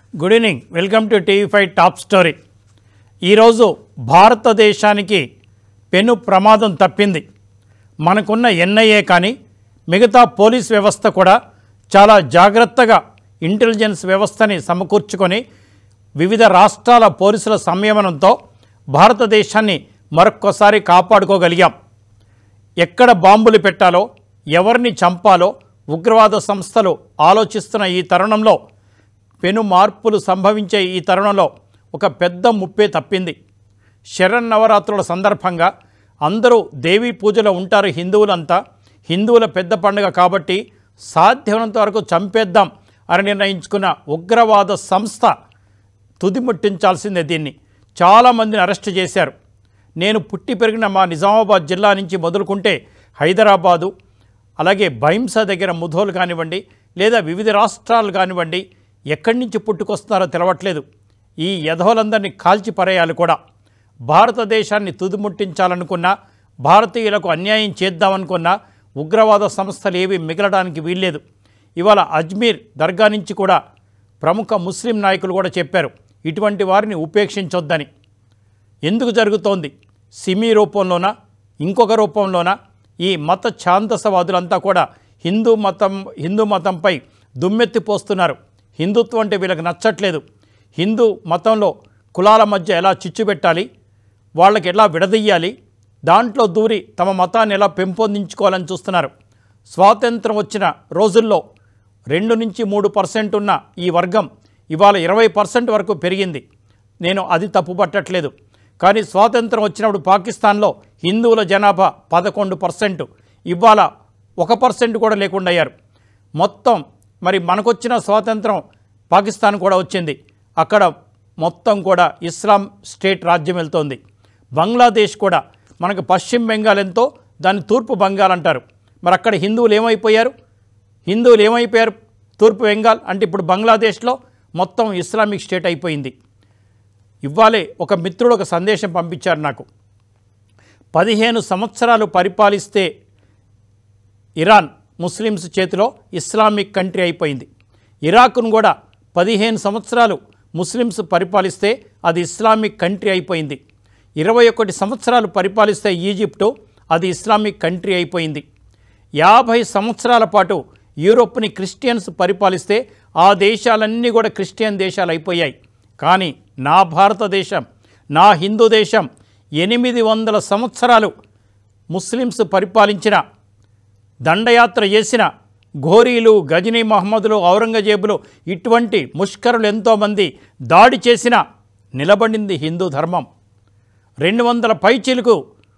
Good evening, welcome to TV5 top story. ఈరోజు భారతదేశానికి పెను ప్రమాదం తప్పింది. మనకున్న NIA కానీ మిగతా పోలీస్ వ్యవస్థ కూడా చాలా జాగ్రత్తగా ఇంటెలిజెన్స్ వ్యవస్థని సమకూర్చుకొని వివిధ రాష్ట్రాల పోలీసుల సంయమనంతో భారతదేశాన్ని మరొక్కసారి కాపాడుకోగలిగాం. ఎక్కడ బాంబులు పెట్టాలో, ఎవరిని చంపాలో ఉగ్రవాద సంస్థలు ఆలోచిస్తున్న ఈ తరుణంలో, పెను మార్పులు సంభవించే ఈ తరుణంలో ఒక పెద్ద ముప్పే తప్పింది. శరన్నవరాత్రుల సందర్భంగా అందరూ దేవీ పూజలో ఉంటారు. హిందువులంతా హిందువుల పెద్ద పండుగ కాబట్టి సాధ్యమైనంత వరకు చంపేద్దాం అని నిర్ణయించుకున్న ఉగ్రవాద సంస్థ తుదిముట్టించాల్సిందే. దీన్ని చాలామందిని అరెస్ట్ చేశారు. నేను పుట్టి పెరిగిన మా నిజామాబాద్ జిల్లా నుంచి మొదలుకుంటే హైదరాబాదు, అలాగే బైంస దగ్గర ముధోలు కానివ్వండి, లేదా వివిధ రాష్ట్రాలు కానివ్వండి, ఎక్కడి నుంచి పుట్టుకొస్తున్నారో తెలవట్లేదు. ఈ యధోలందరినీ కాల్చి పరేయాలి కూడా. భారతదేశాన్ని తుదిముట్టించాలనుకున్నా, భారతీయులకు అన్యాయం చేద్దామనుకున్నా ఉగ్రవాద సంస్థలు ఏవి మిగలడానికి వీల్లేదు. ఇవాళ అజ్మీర్ దర్గా నుంచి కూడా ప్రముఖ ముస్లిం నాయకులు కూడా చెప్పారు, ఇటువంటి వారిని ఉపేక్షించొద్దని. ఎందుకు జరుగుతోంది? సిమీ రూపంలోనా, ఇంకొక రూపంలోనా ఈ మత ఛాందసవాదులంతా కూడా హిందూ మతంపై దుమ్మెత్తిపోస్తున్నారు. హిందుత్వం అంటే వీళ్ళకి నచ్చట్లేదు. హిందూ మతంలో కులాల మధ్య ఎలా చిచ్చు పెట్టాలి, వాళ్ళకి ఎలా విడదీయాలి, దాంట్లో దూరి తమ మతాన్ని ఎలా పెంపొందించుకోవాలని చూస్తున్నారు. స్వాతంత్రం వచ్చిన రోజుల్లో 2 నుంచి 3% ఉన్న ఈ వర్గం ఇవాళ 20% వరకు పెరిగింది. నేను అది తప్పు పట్టట్లేదు. కానీ స్వాతంత్రం వచ్చినప్పుడు పాకిస్తాన్లో హిందువుల జనాభా 11%, ఇవాళ 1% కూడా లేకుండా అయ్యారు. మొత్తం మరి మనకొచ్చిన స్వాతంత్రం పాకిస్తాన్ కూడా వచ్చింది, అక్కడ మొత్తం కూడా ఇస్లాం స్టేట్ రాజ్యం వెళ్తోంది. బంగ్లాదేశ్ కూడా మనకు పశ్చిమ బెంగాల్ ఎంతో, దాన్ని తూర్పు బెంగాల్ అంటారు. మరి అక్కడ హిందువులు ఏమైపోయారు తూర్పు బెంగాల్ అంటే ఇప్పుడు బంగ్లాదేశ్లో మొత్తం ఇస్లామిక్ స్టేట్ అయిపోయింది. ఇవ్వాలే ఒక మిత్రుడు ఒక సందేశం పంపించారు నాకు. 15 సంవత్సరాలు పరిపాలిస్తే ఇరాన్ ముస్లిమ్స్ చేతిలో ఇస్లామిక్ కంట్రీ అయిపోయింది. ఇరాక్ను కూడా 15 సంవత్సరాలు ముస్లిమ్స్ పరిపాలిస్తే అది ఇస్లామిక్ కంట్రీ అయిపోయింది. 21 సంవత్సరాలు పరిపాలిస్తే ఈజిప్టు, అది ఇస్లామిక్ కంట్రీ అయిపోయింది. 50 సంవత్సరాల పాటు యూరోప్ని క్రిస్టియన్స్ పరిపాలిస్తే ఆ దేశాలన్నీ కూడా క్రిస్టియన్ దేశాలు అయిపోయాయి. కానీ నా భారతదేశం, నా హిందూ దేశం 800 సంవత్సరాలు ముస్లిమ్స్ పరిపాలించిన, దండయాత్ర చేసిన ఘోరీలు, గజనీ మహమ్మదులు, ఔరంగజేబులు, ఇటువంటి ముష్కరులు ఎంతోమంది దాడి చేసిన నిలబడింది హిందూ ధర్మం. 200 పైచిలుకు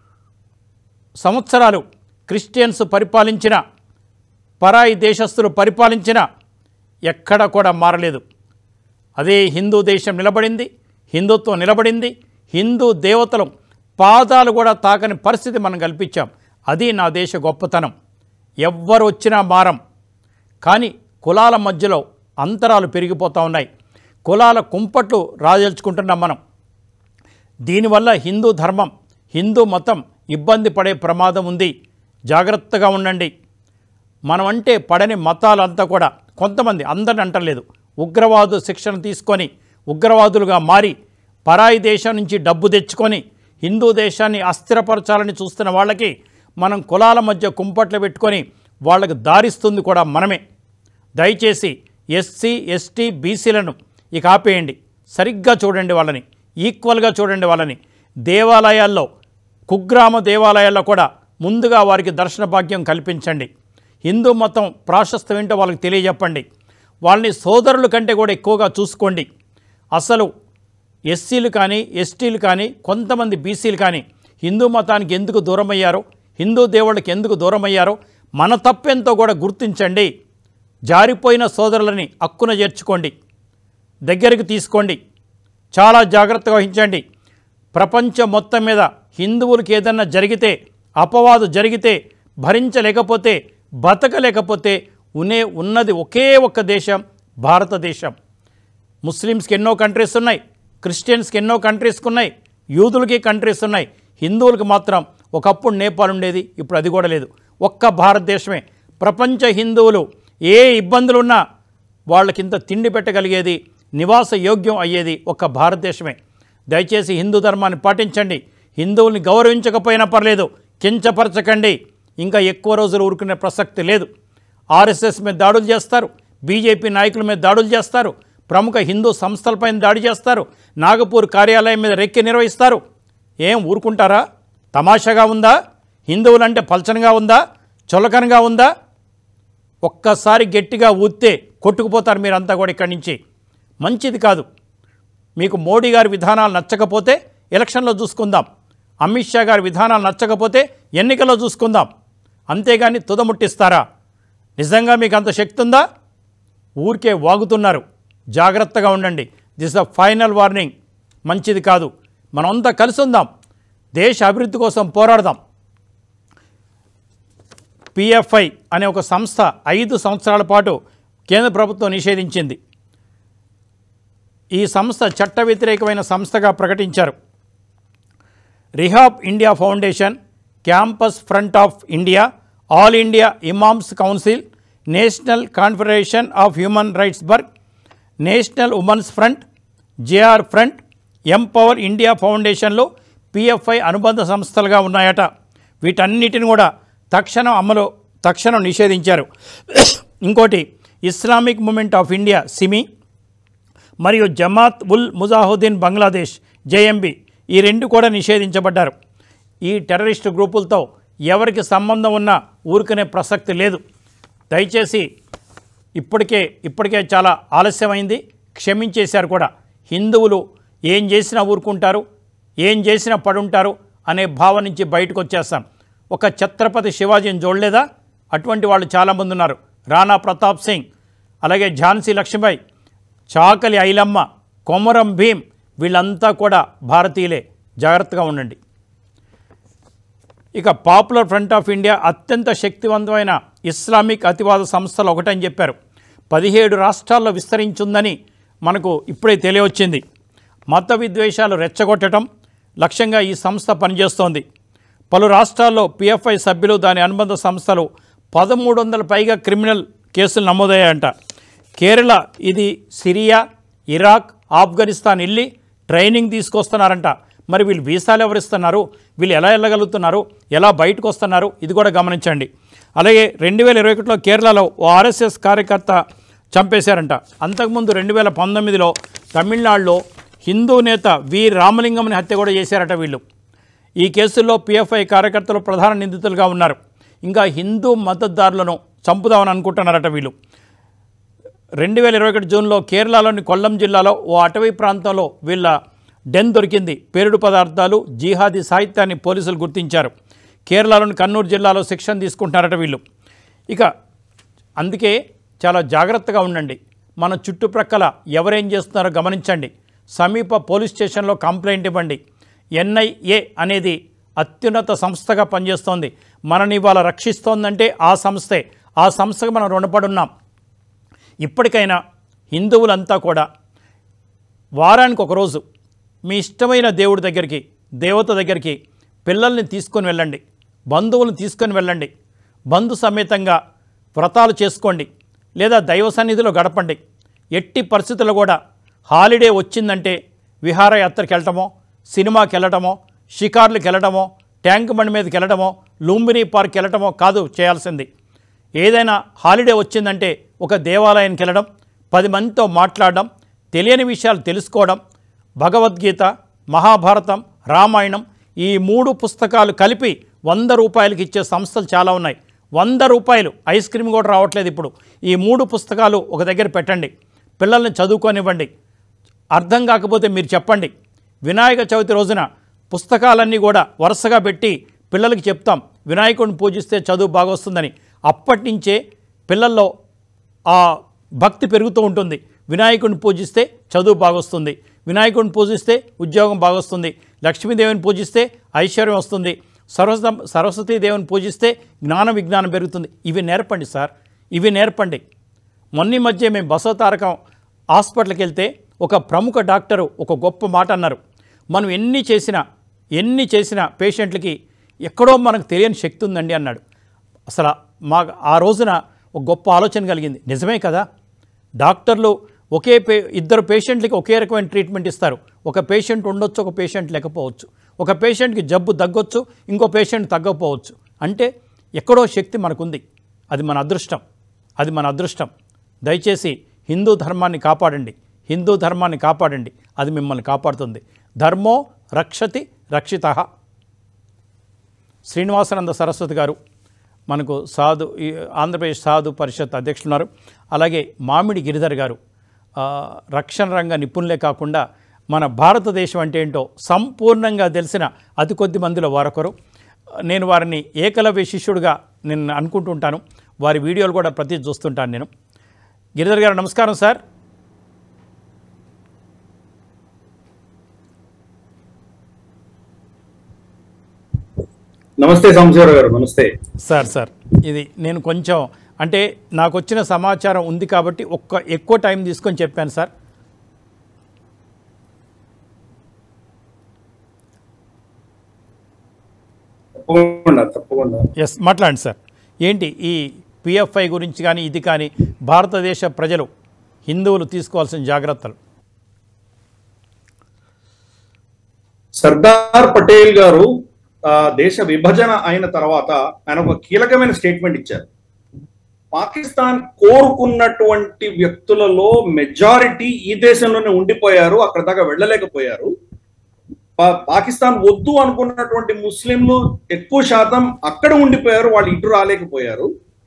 సంవత్సరాలు క్రిస్టియన్స్ పరిపాలించిన, పరాయి దేశస్తులు పరిపాలించిన, ఎక్కడ కూడా మారలేదు. అదే హిందూ దేశం నిలబడింది, హిందుత్వం నిలబడింది. హిందూ దేవతలు పాదాలు కూడా తాకని పరిస్థితి మనం కల్పించాం. అది నా దేశ గొప్పతనం. ఎవ్వరు వచ్చినా మారం. కానీ కులాల మధ్యలో అంతరాలు పెరిగిపోతూ ఉన్నాయి. కులాల కుంపట్లు రాజల్చుకుంటున్నాం మనం. దీనివల్ల హిందూ ధర్మం, హిందూ మతం ఇబ్బంది పడే ప్రమాదం ఉంది. జాగ్రత్తగా ఉండండి. మనం అంటే పడని మతాలంతా కూడా కొంతమంది, అందరిని అంటలేదు, ఉగ్రవాదు శిక్షణ తీసుకొని ఉగ్రవాదులుగా మారి పరాయి దేశం నుంచి డబ్బు తెచ్చుకొని హిందూ దేశాన్ని అస్థిరపరచాలని చూస్తున్న వాళ్ళకి మనం కులాల మధ్య కుంపట్లు పెట్టుకొని వాళ్ళకి దారిస్తుంది కూడా మనమే. దయచేసి ఎస్సీ, ఎస్టీ, బీసీలను ఇక ఆపేయండి. సరిగ్గా చూడండి వాళ్ళని, ఈక్వల్గా చూడండి వాళ్ళని. దేవాలయాల్లో, కుగ్రామ దేవాలయాల్లో కూడా ముందుగా వారికి దర్శన భాగ్యం కల్పించండి. హిందూ మతం ప్రాశస్త్యం ఏంటో వాళ్ళకి తెలియజెప్పండి. వాళ్ళని సోదరుల కంటే కూడా ఎక్కువగా చూసుకోండి. అసలు ఎస్సీలు కానీ, ఎస్టీలు కానీ, కొంతమంది బీసీలు కానీ హిందూ మతానికి ఎందుకు దూరమయ్యారో, హిందూ దేవుళ్ళకి ఎందుకు దూరమయ్యారో మన తప్పెంతో కూడా గుర్తించండి. జారిపోయిన సోదరులని అక్కున చేర్చుకోండి, దగ్గరికి తీసుకోండి. చాలా జాగ్రత్తగా వహించండి. ప్రపంచం మొత్తం మీద హిందువులకు ఏదన్నా జరిగితే, అపవాదు జరిగితే, భరించలేకపోతే, బతకలేకపోతే ఉన్నది ఒకే ఒక్క దేశం, భారతదేశం. ముస్లిమ్స్కి ఎన్నో కంట్రీస్ ఉన్నాయి, క్రిస్టియన్స్కి ఎన్నో కంట్రీస్ ఉన్నాయి, యూదులకి కంట్రీస్ ఉన్నాయి. హిందువులకు మాత్రం ఒకప్పుడు నేపాల్ ఉండేది, ఇప్పుడు అది కూడా లేదు. ఒక్క భారతదేశమే. ప్రపంచ హిందువులు ఏ ఇబ్బందులున్నా వాళ్ళకింత తిండి పెట్టగలిగేది నివాస యోగ్యం అయ్యేది ఒక్క భారతదేశమే. దయచేసి హిందూ ధర్మాన్ని పాటించండి. హిందువుల్ని గౌరవించకపోయినా పర్లేదు, కించపరచకండి. ఇంకా ఎక్కువ రోజులు ఊరుకునే ప్రసక్తి లేదు. ఆర్ఎస్ఎస్ మీద దాడులు చేస్తారు, బీజేపీ నాయకుల మీద దాడులు చేస్తారు, ప్రముఖ హిందూ సంస్థలపైన దాడి చేస్తారు, నాగపూర్ కార్యాలయం మీద రెక్కి నిర్వహిస్తారు. ఏం ఊరుకుంటారా? తమాషాగా ఉందా? హిందువులంటే పలచనగా ఉందా? చులకనగా ఉందా? ఒక్కసారి గట్టిగా ఊస్తే కొట్టుకుపోతారు మీరంతా కూడా ఇక్కడి నుంచి. మంచిది కాదు. మీకు మోడీ గారి విధానాలు నచ్చకపోతే ఎలక్షన్లో చూసుకుందాం, అమిత్ షా గారి విధానాలు నచ్చకపోతే ఎన్నికల్లో చూసుకుందాం. అంతేగాని తుదముట్టిస్తారా? నిజంగా మీకు అంత శక్తి ఉందా? ఊరికే వాగుతున్నారు. జాగ్రత్తగా ఉండండి. This the final warning. మంచిది కాదు. మనమంతా కలిసి ఉందాం, దేశ అభివృద్ధి కోసం పోరాడదాం. పిఎఫ్ఐ అనే ఒక సంస్థ 5 సంవత్సరాల పాటు కేంద్ర ప్రభుత్వం నిషేధించింది. ఈ సంస్థ చట్ట వ్యతిరేకమైన సంస్థగా ప్రకటించారు. Rehab India foundation, campus front of India, all India imams council, national confederation of human rights burg, national women's front, J R front, empower India ఫౌండేషన్లు పిఎఫ్ఐ అనుబంధ సంస్థలుగా ఉన్నాయట. వీటన్నిటిని కూడా తక్షణం నిషేధించారు. ఇంకోటి Islamic movement of India SIMI మరియు జమాత్ ఉల్ ముజాహిదీన్ బంగ్లాదేశ్ జేఎంబీ, ఈ 2 కూడా నిషేధించబడ్డారు. ఈ టెర్రరిస్ట్ గ్రూపులతో ఎవరికి సంబంధం ఉన్నా ఊరుకునే ప్రసక్తి లేదు. దయచేసి ఇప్పటికే చాలా ఆలస్యమైంది, క్షమించేశారు కూడా. హిందువులు ఏం చేసినా ఊరుకుంటారు, ఏం చేసినా పడుంటారు అనే భావం నుంచి బయటకు వచ్చేస్తాం. ఒక ఛత్రపతి శివాజీని చూడలేదా? అటువంటి వాళ్ళు చాలామంది ఉన్నారు. రాణా ప్రతాప్ సింగ్, అలాగే ఝాన్సీ లక్ష్మీబాయి, చాకలి ఐలమ్మ, కొమరం భీం, వీళ్ళంతా కూడా భారతీయులే. జాగ్రత్తగా ఉండండి. ఇక పాపులర్ ఫ్రంట్ ఆఫ్ ఇండియా అత్యంత శక్తివంతమైన ఇస్లామిక్ అతివాద సంస్థలు ఒకటని చెప్పారు. 17 రాష్ట్రాల్లో విస్తరించిందని మనకు ఇప్పుడే తెలియవచ్చింది. మత విద్వేషాలు రెచ్చగొట్టడం లక్ష్యంగా ఈ సంస్థ పనిచేస్తోంది. పలు రాష్ట్రాల్లో పిఎఫ్ఐ సభ్యులు, దాని అనుబంధ సంస్థలు 1300 పైగా క్రిమినల్ కేసులు నమోదయ్యాయంట. కేరళ ఇది సిరియా, ఇరాక్, ఆఫ్ఘనిస్తాన్ వెళ్ళి ట్రైనింగ్ తీసుకొస్తున్నారంట. మరి వీళ్ళు వీసాలు ఎవరిస్తున్నారు? వీళ్ళు ఎలా వెళ్ళగలుగుతున్నారు? ఎలా బయటకు వస్తున్నారు? ఇది కూడా గమనించండి. అలాగే 2021లో కేరళలో ఓ ఆర్ఎస్ఎస్ కార్యకర్త చంపేశారంట. అంతకుముందు 2019లో తమిళనాడులో హిందూ నేత వి రామలింగంని హత్య కూడా చేశారట వీళ్ళు. ఈ కేసుల్లో పిఎఫ్ఐ కార్యకర్తలు ప్రధాన నిందితులుగా ఉన్నారు. ఇంకా హిందూ మద్దతుదారులను చంపుదామని అనుకుంటున్నారట వీళ్ళు. 2021 జూన్లో కేరళలోని కొల్లం జిల్లాలో ఓ అటవీ ప్రాంతంలో వీళ్ళ డెన్ దొరికింది. పేలుడు పదార్థాలు, జిహాదీ సాహిత్యాన్ని పోలీసులు గుర్తించారు. కేరళలోని కన్నూరు జిల్లాలో శిక్షణ తీసుకుంటున్నారట వీళ్ళు. ఇక అందుకే చాలా జాగ్రత్తగా ఉండండి. మన చుట్టుప్రక్కల ఎవరేం చేస్తున్నారో గమనించండి. సమీప పోలీస్ స్టేషన్లో కంప్లైంట్ ఇవ్వండి. ఎన్ఐఏ అనేది అత్యున్నత సంస్థగా పనిచేస్తోంది. మనని ఇవాళ రక్షిస్తోందంటే ఆ సంస్థే. ఆ సంస్థకు మనం రుణపడి ఉన్నాం. ఇప్పటికైనా హిందువులంతా కూడా వారానికి ఒకరోజు మీ ఇష్టమైన దేవుడి దగ్గరికి, దేవత దగ్గరికి పిల్లల్ని తీసుకొని వెళ్ళండి, బంధువులను తీసుకొని వెళ్ళండి, బంధు సమేతంగా వ్రతాలు చేసుకోండి, లేదా దైవ సన్నిధిలో గడపండి. ఎట్టి పరిస్థితుల్లో కూడా హాలిడే వచ్చిందంటే విహారయాత్రకి వెళ్ళటమో, సినిమాకి వెళ్ళటమో, షికార్లకు వెళ్ళటమో, ట్యాంక్ బండి మీదకి వెళ్ళటమో, లుంబినీ పార్క్ వెళ్ళటమో కాదు చేయాల్సింది. ఏదైనా హాలిడే వచ్చిందంటే ఒక దేవాలయానికి వెళ్ళడం, 10 మందితో మాట్లాడడం, తెలియని విషయాలు తెలుసుకోవడం, భగవద్గీత, మహాభారతం, రామాయణం ఈ 3 పుస్తకాలు కలిపి 100 రూపాయలకి ఇచ్చే సంస్థలు చాలా ఉన్నాయి. 100 రూపాయలు, ఐస్ క్రీమ్ కూడా రావట్లేదు ఇప్పుడు. ఈ 3 పుస్తకాలు ఒక దగ్గర పెట్టండి, పిల్లల్ని చదువుకోనివ్వండి. అర్థం కాకపోతే మీరు చెప్పండి. వినాయక చవితి రోజున పుస్తకాలన్నీ కూడా వరుసగా పెట్టి పిల్లలకి చెప్తాం, వినాయకుడిని పూజిస్తే చదువు బాగా వస్తుందని. అప్పటి నుంచే పిల్లల్లో ఆ భక్తి పెరుగుతూ ఉంటుంది. వినాయకుడిని పూజిస్తే చదువు బాగొస్తుంది, వినాయకుడిని పూజిస్తే ఉద్యోగం బాగొస్తుంది, లక్ష్మీదేవిని పూజిస్తే ఐశ్వర్యం వస్తుంది, సరస్వతీదేవిని పూజిస్తే జ్ఞాన విజ్ఞానం పెరుగుతుంది. ఇవి నేర్పండి సార్, ఇవి నేర్పండి. మొన్న మధ్య మేము బసవతారకం హాస్పిటల్కి వెళ్తే ఒక ప్రముఖ డాక్టరు ఒక గొప్ప మాట అన్నారు. మనం ఎన్ని చేసినా పేషెంట్లకి ఎక్కడో మనకు తెలియని శక్తి ఉందండి అన్నాడు. అసలు ఆ రోజున ఒక గొప్ప ఆలోచన కలిగింది. నిజమే కదా, డాక్టర్లు ఇద్దరు పేషెంట్లకి ఒకే రకమైన ట్రీట్మెంట్ ఇస్తారు. ఒక పేషెంట్ ఉండొచ్చు, ఒక పేషెంట్ లేకపోవచ్చు. ఒక పేషెంట్కి జబ్బు తగ్గొచ్చు, ఇంకో పేషెంట్ తగ్గకపోవచ్చు. అంటే ఎక్కడో శక్తి మనకుంది. అది మన అదృష్టం, అది మన అదృష్టం. దయచేసి హిందూ ధర్మాన్ని కాపాడండి, హిందూ ధర్మాన్ని కాపాడండి. అది మిమ్మల్ని కాపాడుతుంది. ధర్మో రక్షతి రక్షితః. శ్రీనివాసానంద సరస్వతి గారు మనకు ఆంధ్రప్రదేశ్ సాధు పరిషత్ అధ్యక్షులు ఉన్నారు. అలాగే మామిడి గిరిధర్ గారు రక్షణ రంగ నిపుణులే కాకుండా మన భారతదేశం అంటే ఏంటో సంపూర్ణంగా తెలిసిన అతి కొద్ది మందిలో వారొకరు. నేను వారిని ఏకలవ్య శిష్యుడిగా నేను అనుకుంటుంటాను. వారి వీడియోలు కూడా ప్రతి చూస్తుంటాను నేను. గిరిధర్ గారు నమస్కారం సార్. నమస్తే సాంబశివరావు గారు. నమస్తే సార్. ఇది నేను కొంచెం అంటే నాకు వచ్చిన సమాచారం ఉంది కాబట్టి ఎక్కువ టైం తీసుకొని చెప్పాను సార్. తప్పకుండా ఎస్, మాట్లాడండి సార్. ఏంటి ఈ పిఎఫ్ఐ గురించి కానీ ఇది కానీ భారతదేశ ప్రజలు హిందువులు తీసుకోవాల్సిన జాగ్రత్తలు? సర్దార్ పటేల్ గారు దేశ విభజన అయిన తర్వాత ఆయన ఒక కీలకమైన స్టేట్మెంట్ ఇచ్చారు. పాకిస్తాన్ కోరుకున్నటువంటి వ్యక్తులలో మెజారిటీ ఈ దేశంలోనే ఉండిపోయారు, అక్కడ దాకా వెళ్ళలేకపోయారు. పాకిస్తాన్ వద్దు అనుకున్నటువంటి ముస్లింలు ఎక్కువ శాతం అక్కడ ఉండిపోయారు, వాళ్ళు ఇటు రాలేకపోయారు.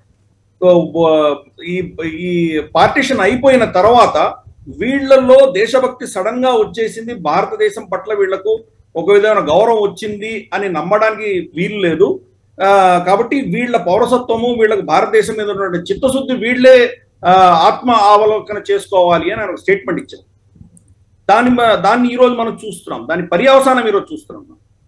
ఈ పార్టిషన్ అయిపోయిన తర్వాత వీళ్లలో దేశభక్తి సడన్ గా వచ్చేసింది. భారతదేశం పట్ల వీళ్లకు ఒక విధమైన గౌరవం వచ్చింది అని నమ్మడానికి వీలు లేదు. కాబట్టి వీళ్ళ పౌరసత్వము, వీళ్ళకి భారతదేశం మీద ఉన్నటువంటి చిత్తశుద్ధి వీళ్లే ఆత్మ అవలోకన చేసుకోవాలి అని ఆయన స్టేట్మెంట్ ఇచ్చారు. దాన్ని ఈరోజు మనం చూస్తున్నాం, దాని పర్యవసానం ఈరోజు చూస్తున్నాం.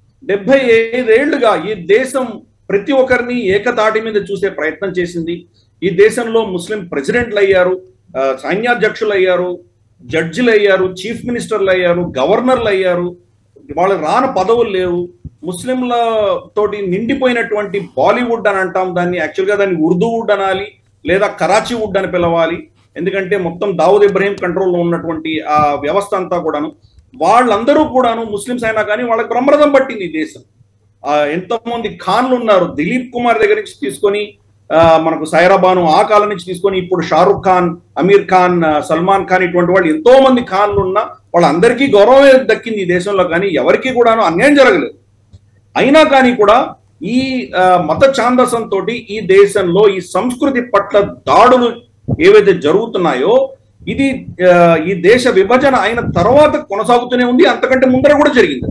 75 ఏళ్లుగా ఈ దేశం ప్రతి ఒక్కరిని ఏకతాటి మీద చూసే ప్రయత్నం చేసింది. ఈ దేశంలో ముస్లిం ప్రెసిడెంట్లు అయ్యారు, సైన్యాధ్యక్షులు అయ్యారు, జడ్జిలు అయ్యారు, చీఫ్ మినిస్టర్లు అయ్యారు, గవర్నర్లు అయ్యారు. వాళ్ళకి రాని పదవులు లేవు. ముస్లింల తోటి నిండిపోయినటువంటి బాలీవుడ్ అని అంటాం దాన్ని, యాక్చువల్గా దాన్ని ఉర్దూవుడ్ అనాలి లేదా కరాచీ వుడ్ అని పిలవాలి. ఎందుకంటే మొత్తం దావుద్ ఇబ్రహీం కంట్రోల్లో ఉన్నటువంటి ఆ వ్యవస్థ అంతా కూడాను, వాళ్ళందరూ కూడాను ముస్లింస్ అయినా కానీ వాళ్ళకి బ్రహ్మరథం పట్టింది ఈ దేశం. ఎంతమంది ఖాన్లు ఉన్నారు, దిలీప్ కుమార్ దగ్గర నుంచి తీసుకొని మనకు సైరాబాను ఆ కాలం నుంచి తీసుకొని ఇప్పుడు షారుఖ్ ఖాన్, అమీర్ ఖాన్, సల్మాన్ ఖాన్, ఇటువంటి వాళ్ళు ఎంతో మంది ఖాన్లు ఉన్నా వాళ్ళందరికీ గౌరవమే దక్కింది ఈ దేశంలో. కానీ ఎవరికి కూడాను అన్యాయం జరగలేదు. అయినా కానీ కూడా ఈ మత ఛాందసంతో ఈ దేశంలో ఈ సంస్కృతి పట్ల దాడులు ఏవైతే జరుగుతున్నాయో ఇది ఈ దేశ విభజన అయిన తర్వాత కొనసాగుతూనే ఉంది. అంతకంటే ముందర కూడా జరిగింది.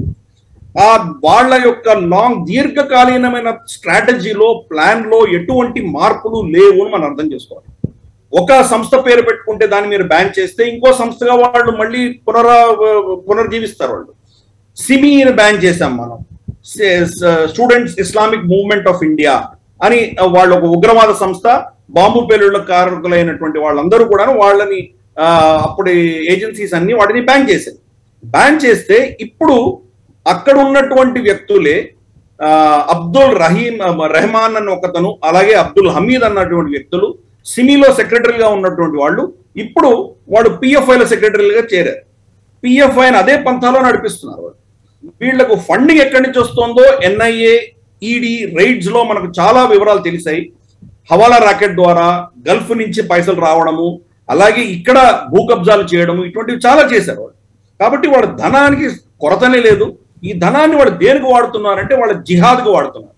వాళ్ళ యొక్క దీర్ఘకాలీనమైన స్ట్రాటజీలో, ప్లాన్ లో ఎటువంటి మార్పులు లేవు అని మనం అర్థం చేసుకోవాలి. ఒక సంస్థ పేరు పెట్టుకుంటే దాన్ని మీరు బ్యాన్ చేస్తే ఇంకో సంస్థగా వాళ్ళు మళ్ళీ పునర్జీవిస్తారు. వాళ్ళు సిమీని బ్యాన్ చేశాం మనం, students Islamic movement of India అని వాళ్ళు ఒక ఉగ్రవాద సంస్థ, బాంబు పేలుళ్ల కారకులైనటువంటి వాళ్ళందరూ కూడా వాళ్ళని అప్పుడు ఏజెన్సీస్ అన్ని వాటిని బ్యాన్ చేశారు. బ్యాన్ చేస్తే ఇప్పుడు అక్కడ ఉన్నటువంటి వ్యక్తులే అబ్దుల్ రెహమాన్ అన్న ఒకతను, అలాగే అబ్దుల్ హమీద్ అన్నటువంటి వ్యక్తులు సిమీలో సెక్రటరీగా ఉన్నటువంటి వాళ్ళు ఇప్పుడు వాళ్ళు పిఎఫ్ఐలో సెక్రటరీలుగా చేరారు. పిఎఫ్ఐని అదే పంథాలో నడిపిస్తున్నారు. వీళ్లకు ఫండింగ్ ఎక్కడి నుంచి వస్తుందో ఎన్ఐఏ, ఈడీ రైడ్స్ లో మనకు చాలా వివరాలు తెలిసాయి. హవాలా రాకెట్ ద్వారా గల్ఫ్ నుంచి పైసలు రావడము, అలాగే ఇక్కడ భూ కబ్జాలు చేయడము, ఇటువంటివి చాలా చేశారు వాళ్ళు. కాబట్టి వాళ్ళ ధనానికి కొరతనే లేదు. ఈ ధనాన్ని వాళ్ళు దేనికి వాడుతున్నారంటే వాళ్ళ జిహాద్కు వాడుతున్నారు.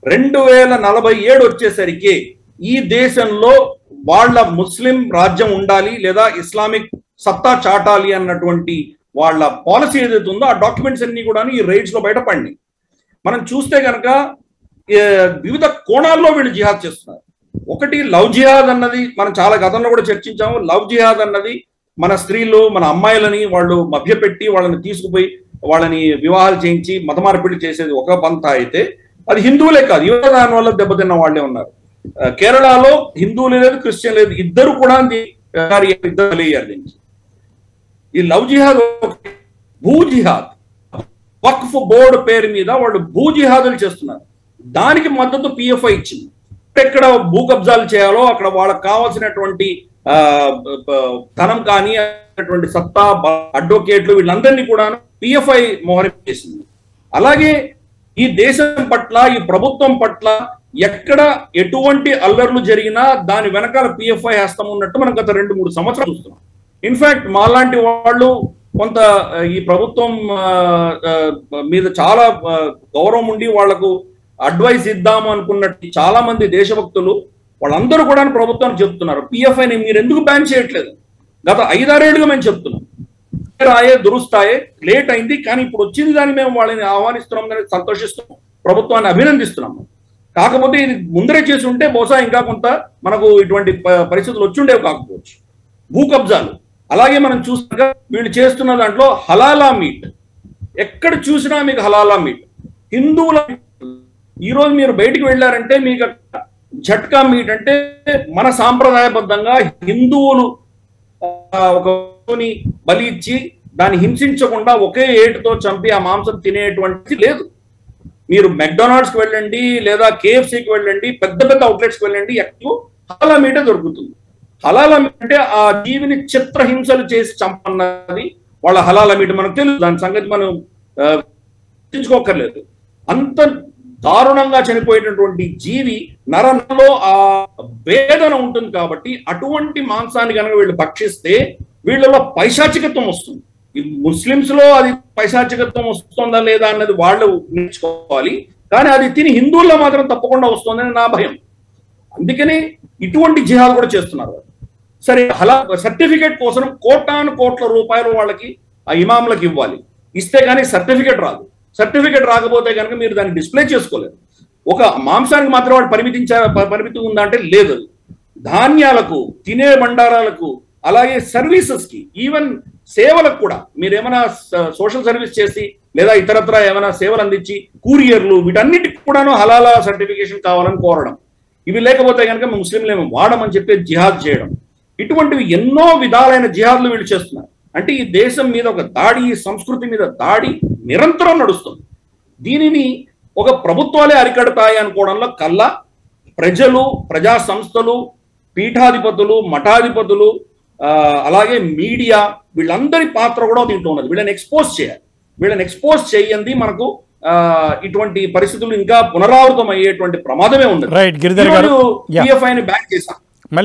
2047 వచ్చేసరికి ఈ దేశంలో వాళ్ళ ముస్లిం రాజ్యం ఉండాలి లేదా ఇస్లామిక్ సత్తా చాటాలి అన్నటువంటి వాళ్ళ పాలసీ ఏదైతే ఉందో ఆ డాక్యుమెంట్స్ అన్ని కూడా ఈ రైడ్స్ లో బయటపడినాయి. మనం చూస్తే కనుక వివిధ కోణాల్లో వీళ్ళు జిహాద్ చేస్తున్నారు. ఒకటి లవ్ జిహాద్ అన్నది మనం చాలా గతంలో కూడా చర్చించాము. లవ్ జిహాద్ అన్నది మన స్త్రీలు, మన అమ్మాయిలని వాళ్ళు మభ్యపెట్టి వాళ్ళని తీసుకుపోయి వాళ్ళని వివాహాలు చేయించి మత మార్పిడి చేసేది ఒక పంత అయితే, అది హిందువులే కాదు, యువత దాని వల్ల దెబ్బతిన్న వాళ్ళే ఉన్నారు. కేరళలో హిందువులు లేదు, క్రిస్టియన్ లేదు, ఇద్దరు కూడా అయ్యారు దీనికి. ఈ లవ్ జిహాద్, భూ జిహాద్, వక్ఫ్ బోర్డు పేరు మీద వాళ్ళు భూ జిహాదులు చేస్తున్నారు. దానికి మద్దతు పిఎఫ్ఐ ఇచ్చింది. ఎక్కడ భూ కబ్జాలు చేయాలో అక్కడ వాళ్ళకి కావాల్సినటువంటి ధనం కానీ అటువంటి సత్తా అడ్వకేట్లు వీళ్ళందరినీ కూడా పిఎఫ్ఐ మోహరి చేసింది. అలాగే ఈ దేశం పట్ల ఈ ప్రభుత్వం పట్ల ఎక్కడ ఎటువంటి అల్లర్లు జరిగినా దాని వెనకాల పిఎఫ్ఐ హస్తం ఉన్నట్టు మనం గత 2-3 సంవత్సరాలు చూస్తున్నాం. ఇన్ఫాక్ట్ మాలాంటి వాళ్ళు కొంత ఈ ప్రభుత్వం మీద చాలా గౌరవం ఉండి వాళ్లకు అడ్వైస్ ఇద్దాము అనుకున్నట్టు చాలా మంది దేశభక్తులు వాళ్ళందరూ కూడా ప్రభుత్వానికి చెప్తున్నారు, పిఎఫ్ఐని మీరు ఎందుకు బ్యాన్ చేయట్లేదు? గత 5-6 ఏళ్ళుగా మేము చెప్తున్నాం, రాయే దురుస్తాయే, లేట్ అయింది కానీ ఇప్పుడు వచ్చింది దాన్ని మేము వాళ్ళని ఆహ్వానిస్తున్నాం, సంతోషిస్తున్నాం, ప్రభుత్వాన్ని అభినందిస్తున్నాము. కాకపోతే ఇది ముందరే చేసి ఉంటే బహుశా ఇంకా కొంత మనకు ఇటువంటి పరిస్థితులు వచ్చుండేవి కాకపోవచ్చు. భూ కబ్జాలు అలాగే మనం చూస్తాక వీళ్ళు చేస్తున్న దాంట్లో హలాలా మీట్, ఎక్కడ చూసినా మీకు హలాలా మీట్. హిందువుల ఈరోజు మీరు బయటికి వెళ్ళారంటే మీకు జట్కా మీట్ అంటే మన సాంప్రదాయబద్ధంగా హిందువులు ఒక బలి ఇచ్చి దాన్ని హింసించకుండా ఒకే ఏటుతో చంపి ఆ మాంసం తినేటువంటి లేదు. మీరు మెక్డొనాల్డ్స్కి వెళ్ళండి లేదా కేఎఫ్సీకి వెళ్ళండి, పెద్ద పెద్ద అవుట్లెట్స్కి వెళ్ళండి, ఎక్కువ హలాలా మీటే దొరుకుతుంది. హలాలా మీట్ అంటే ఆ జీవిని చిత్రహింసలు చేసి చంపన్నది వాళ్ళ హలాలా మీట్. మనకు తెలుసు, దాని సంగతి మనం గుర్తించుకోకర్లేదు. అంత దారుణంగా చనిపోయేటటువంటి జీవి నరంలో ఆ వేదన ఉంటుంది కాబట్టి అటువంటి మాంసాన్ని కనుక వీళ్ళు భక్షిస్తే వీళ్ళలో పైశాచికత్వం వస్తుంది. ముస్లిమ్స్ లో అది పైశాచికత్వం వస్తుందా లేదా అన్నది వాళ్ళు నేర్చుకోవాలి, కానీ అది తిని హిందువుల్లో మాత్రం తప్పకుండా వస్తుందని నా భయం. అందుకని ఇటువంటి జిహాద్ కూడా చేస్తున్నారు. సరే, అలా సర్టిఫికేట్ కోసం కోట్ల రూపాయలు వాళ్ళకి ఆ ఇమాంలకు ఇవ్వాలి, ఇస్తే కానీ సర్టిఫికేట్ రాదు. సర్టిఫికేట్ రాకపోతే కనుక మీరు దాన్ని డిస్ప్లే చేసుకోలేరు. ఒక మాంసానికి మాత్రం వాడు పరిమితి ఉందా అంటే లేదు. ధాన్యాలకు, తినే బండారాలకు, అలాగే సర్వీసెస్ కి, ఈవెన్ సేవలకు కూడా మీరు ఏమైనా సోషల్ సర్వీస్ చేసి లేదా ఇతరత్ర ఏమైనా సేవలు అందించి కూరియర్లు వీటన్నిటికి కూడాను హలాలా సర్టిఫికేషన్ కావాలని కోరడం, ఇవి లేకపోతే కనుక ముస్లింలు ఏమో వాడమని చెప్పి జిహాద్ చేయడం, ఇటువంటివి ఎన్నో విధాలైన జిహాద్లు వీళ్ళు చేస్తున్నారు. అంటే ఈ దేశం మీద ఒక దాడి, ఈ సంస్కృతి మీద దాడి నిరంతరం నడుస్తుంది. దీనిని ఒక ప్రభుత్వాలే అరికడతాయి అనుకోవడంలో కల్లా ప్రజలు, ప్రజా సంస్థలు, పీఠాధిపతులు, మఠాధిపతులు, అలాగే మీడియా వీళ్ళందరి పాత్ర కూడా దీంట్లో ఉన్నది. వీళ్ళని ఎక్స్పోజ్ చేయాలి. వీళ్ళని ఎక్స్పోజ్ చేయండి మనకు ఇటువంటి పరిస్థితులు ఇంకా పునరావృతం అయ్యేటువంటి ప్రమాదమే ఉంది. పిఎఫ్ఐని బ్యాన్ చేశాం,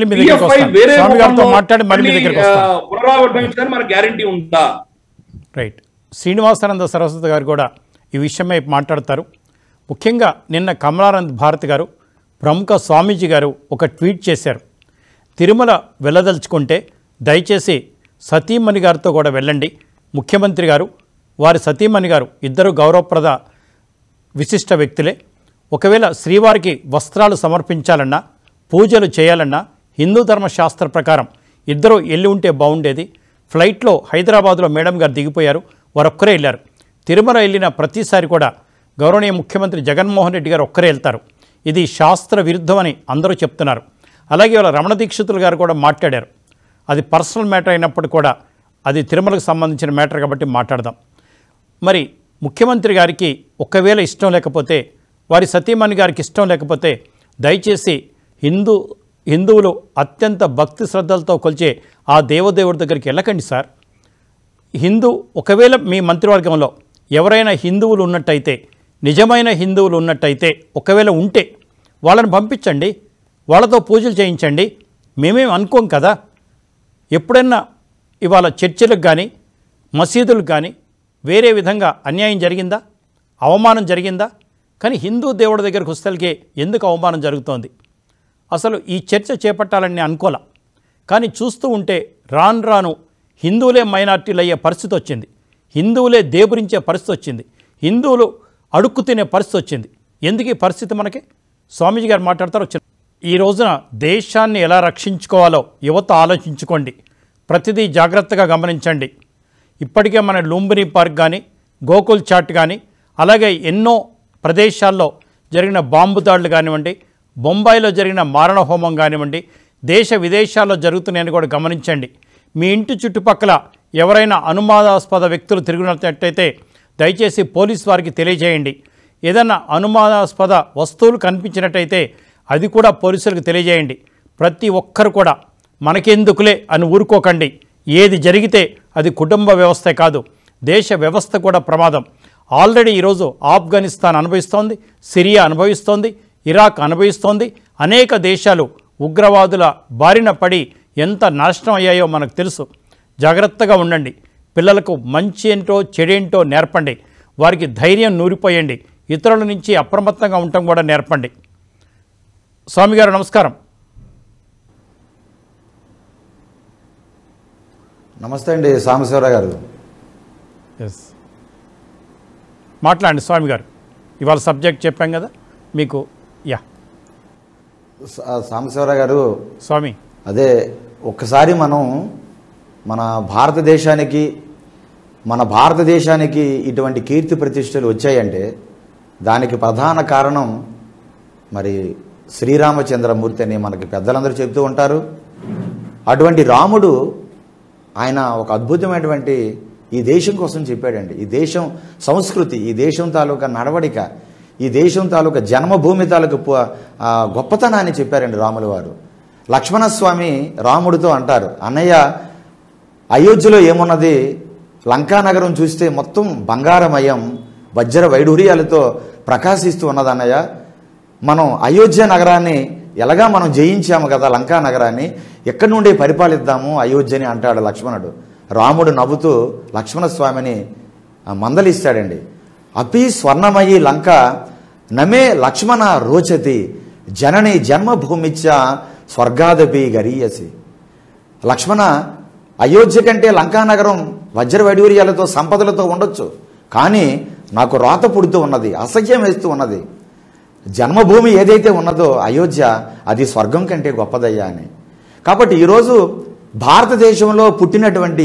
పునరావృతం మన గ్యారంటీ ఉందా? రైట్. శ్రీనివాసానంద సరస్వతి గారు కూడా ఈ విషయమై మాట్లాడతారు. ముఖ్యంగా నిన్న కమలానంద్ భారతి గారు, ప్రముఖ స్వామీజీ గారు ఒక ట్వీట్ చేశారు. తిరుమల వెళ్ళదలుచుకుంటే దయచేసి సతీమణి గారితో కూడా వెళ్ళండి. ముఖ్యమంత్రి గారు, వారి సతీమణి గారు ఇద్దరు గౌరవప్రద విశిష్ట వ్యక్తులే. ఒకవేళ శ్రీవారికి వస్త్రాలు సమర్పించాలన్నా, పూజలు చేయాలన్నా హిందూ ధర్మశాస్త్ర ప్రకారం ఇద్దరు వెళ్ళి ఉంటే బాగుండేది. ఫ్లైట్లో హైదరాబాద్లో మేడం గారు దిగిపోయారు, వారొక్కరే వెళ్ళారు. తిరుమల వెళ్ళిన ప్రతిసారి కూడా గౌరవనీయ ముఖ్యమంత్రి జగన్మోహన్ రెడ్డి గారు ఒక్కరే వెళ్తారు. ఇది శాస్త్ర విరుద్ధమని అందరూ చెప్తున్నారు. అలాగే వాళ్ళ రమణ దీక్షితులు గారు కూడా మాట్లాడారు. అది పర్సనల్ మ్యాటర్ అయినప్పుడు కూడా అది తిరుమలకు సంబంధించిన మ్యాటర్ కాబట్టి మాట్లాడదాం. మరి ముఖ్యమంత్రి గారికి ఒకవేళ ఇష్టం లేకపోతే, వారి సతీమణి గారికి ఇష్టం లేకపోతే దయచేసి హిందువులు అత్యంత భక్తి శ్రద్ధలతో కొలిచే ఆ దేవదేవుడి దగ్గరికి వెళ్ళకండి సార్. ఒకవేళ మీ మంత్రివర్గంలో ఎవరైనా హిందువులు ఉన్నట్టయితే, నిజమైన హిందువులు ఉన్నట్టయితే, ఒకవేళ ఉంటే వాళ్ళని పంపించండి, వాళ్ళతో పూజలు చేయించండి. మేమేం అనుకోం కదా. ఎప్పుడైనా ఇవాళ చర్చిలకు కానీ మసీదులకు కానీ వేరే విధంగా అన్యాయం జరిగిందా, అవమానం జరిగిందా? కానీ హిందూ దేవుడి దగ్గరకు వస్తేకే ఎందుకు అవమానం జరుగుతోంది? అసలు ఈ చర్చ చేపట్టాలని అనుకోలే. కానీ చూస్తూ ఉంటే రాను రాను హిందువులే మైనార్టీలు అయ్యే పరిస్థితి వచ్చింది. హిందువులే దేబురించే పరిస్థితి వచ్చింది. హిందువులు అడుక్కు తినే పరిస్థితి వచ్చింది. ఎందుకు ఈ పరిస్థితి మనకి? స్వామీజీ గారు మాట్లాడతారు. ఈ రోజున దేశాన్ని ఎలా రక్షించుకోవాలో యువత ఆలోచించుకోండి. ప్రతిదీ జాగ్రత్తగా గమనించండి. ఇప్పటికే మన లుంబిని పార్క్ కానీ, గోకుల్ చాట్ కానీ, అలాగే ఎన్నో ప్రదేశాల్లో జరిగిన బాంబు దాడులు కానివ్వండి, బొంబాయిలో జరిగిన మారణ హోమం కానివ్వండి, దేశ విదేశాల్లో జరుగుతున్నాయని కూడా గమనించండి. మీ ఇంటి చుట్టుపక్కల ఎవరైనా అనుమానాస్పద వ్యక్తులు తిరుగుతున్నట్టయితే దయచేసి పోలీసు వారికి తెలియజేయండి. ఏదైనా అనుమానాస్పద వస్తువులు కనిపించినట్టయితే అది కూడా పోలీసులకు తెలియజేయండి. ప్రతి ఒక్కరు కూడా మనకెందుకులే అని ఊరుకోకండి. ఏది జరిగితే అది కుటుంబ వ్యవస్థే కాదు, దేశ వ్యవస్థ కూడా ప్రమాదం. ఆల్రెడీ ఈరోజు ఆఫ్ఘనిస్తాన్ అనుభవిస్తోంది, సిరియా అనుభవిస్తోంది, ఇరాక్ అనుభవిస్తోంది. అనేక దేశాలు ఉగ్రవాదుల బారిన పడి ఎంత నాశనం అయ్యాయో మనకు తెలుసు. జాగ్రత్తగా ఉండండి. పిల్లలకు మంచి ఏంటో చెడేంటో నేర్పండి. వారికి ధైర్యం నూరిపోయండి. ఇతరుల నుంచి అప్రమత్తంగా ఉండటం కూడా నేర్పండి. స్వామి గారు నమస్కారం. నమస్తే అండి సాంబశివరావు గారు. ఎస్, మాట్లాడండి స్వామి గారు. ఇవాళ సబ్జెక్ట్ చెప్పాం కదా మీకు. యా సాంబశివరావు గారు, స్వామి అదే ఒక్కసారి మనం మన భారతదేశానికి ఇటువంటి కీర్తి ప్రతిష్టలు వచ్చాయంటే దానికి ప్రధాన కారణం మరి శ్రీరామచంద్రమూర్తి అని మనకి పెద్దలందరూ చెప్తూ ఉంటారు. అటువంటి రాముడు ఆయన ఒక అద్భుతమైనటువంటి ఈ దేశం కోసం చెప్పాడండి. ఈ దేశం సంస్కృతి, ఈ దేశం తాలూకా నడవడిక, ఈ దేశం తాలూకా జన్మభూమి తాలూకా గొప్పతనాన్ని చెప్పారండి రాముల వారు. లక్ష్మణస్వామి రాముడితో అంటారు, అన్నయ్య అయోధ్యలో ఏమున్నది, లంకానగరం చూస్తే మొత్తం బంగారమయం వజ్ర వైఢూర్యాలతో ప్రకాశిస్తూ ఉన్నది అన్నయ్య. మనం అయోధ్య నగరాన్ని ఎలాగా మనం జయించాము కదా లంకా నగరాన్ని, ఎక్కడి నుండి పరిపాలిద్దాము అయోధ్యని అంటాడు లక్ష్మణుడు. రాముడు నవ్వుతూ లక్ష్మణస్వామిని మందలిస్తాడండి. అపి స్వర్ణమయి లంక నమే లక్ష్మణ రోచతి జనని జన్మభూమిచ్చ స్వర్గాదపి గరీయసి. లక్ష్మణ, అయోధ్య కంటే లంకానగరం వజ్ర వైడూర్యాలతో సంపదలతో ఉండొచ్చు, కానీ నాకు రాత పుడుతూ ఉన్నది, అసహ్యం వేస్తూ ఉన్నది. జన్మభూమి ఏదైతే ఉన్నదో అయోధ్య, అది స్వర్గం కంటే గొప్పదయ్యా అని. కాబట్టి ఈరోజు భారతదేశంలో పుట్టినటువంటి,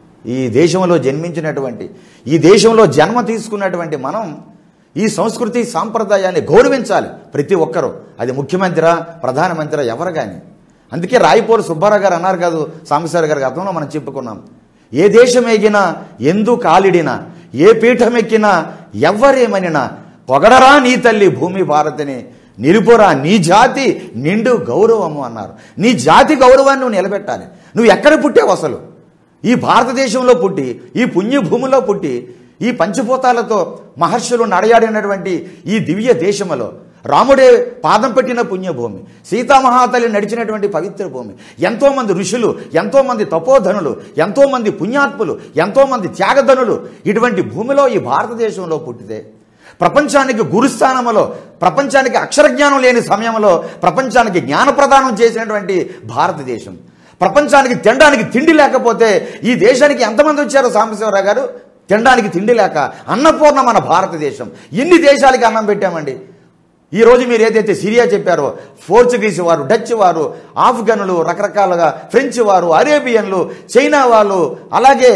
ఈ దేశంలో జన్మించినటువంటి, ఈ దేశంలో జన్మ తీసుకున్నటువంటి మనం ఈ సంస్కృతి సాంప్రదాయాన్ని గౌరవించాలి ప్రతి ఒక్కరూ. అది ముఖ్యమంత్రి, ప్రధానమంత్రి, ఎవరు కానీ. అందుకే రాయపోరు సుబ్బారావు గారు అన్నారు కాదు సాంబశివరావు గారి గతంలో మనం చెప్పుకున్నాం, ఏ దేశం ఎగినా ఎందు కాలిడినా, ఏ పీఠం ఎక్కినా ఎవ్వరేమనినా పొగడరా నీ తల్లి భూమి భారతిని, నిలుపురా నీ జాతి నిండు గౌరవము అన్నారు. నీ జాతి గౌరవాన్ని నువ్వు నిలబెట్టాలి. నువ్వు ఎక్కడ పుట్టావు అసలు? ఈ భారతదేశంలో పుట్టి, ఈ పుణ్యభూమిలో పుట్టి, ఈ పంచభూతాలతో మహర్షులు నడయాడినటువంటి ఈ దివ్య దేశంలో రాముడే పాదం పెట్టిన పుణ్యభూమి, సీతామహాతల్లి నడిచినటువంటి పవిత్ర భూమి, ఎంతోమంది ఋషులు, ఎంతోమంది తపోధనులు, ఎంతోమంది పుణ్యాత్ములు, ఎంతోమంది త్యాగధనులు ఇటువంటి భూమిలో ఈ భారతదేశంలో పుట్టితే, ప్రపంచానికి గురుస్థానంలో, ప్రపంచానికి అక్షరజ్ఞానం లేని సమయంలో ప్రపంచానికి జ్ఞాన ప్రదానం చేసినటువంటి భారతదేశం, ప్రపంచానికి తినడానికి తిండి లేకపోతే ఈ దేశానికి ఎంతమంది వచ్చారో సాంబశివరావు గారు? తినడానికి తిండి లేక అన్నపూర్ణ మన భారతదేశం. ఎన్ని దేశాలకి అన్నం పెట్టామండి. ఈరోజు మీరు ఏదైతే సిరియా చెప్పారో, పోర్చుగీస్ వారు, డచ్ వారు, ఆఫ్ఘనులు, రకరకాలుగా ఫ్రెంచ్ వారు, అరేబియన్లు, చైనా వాళ్ళు, అలాగే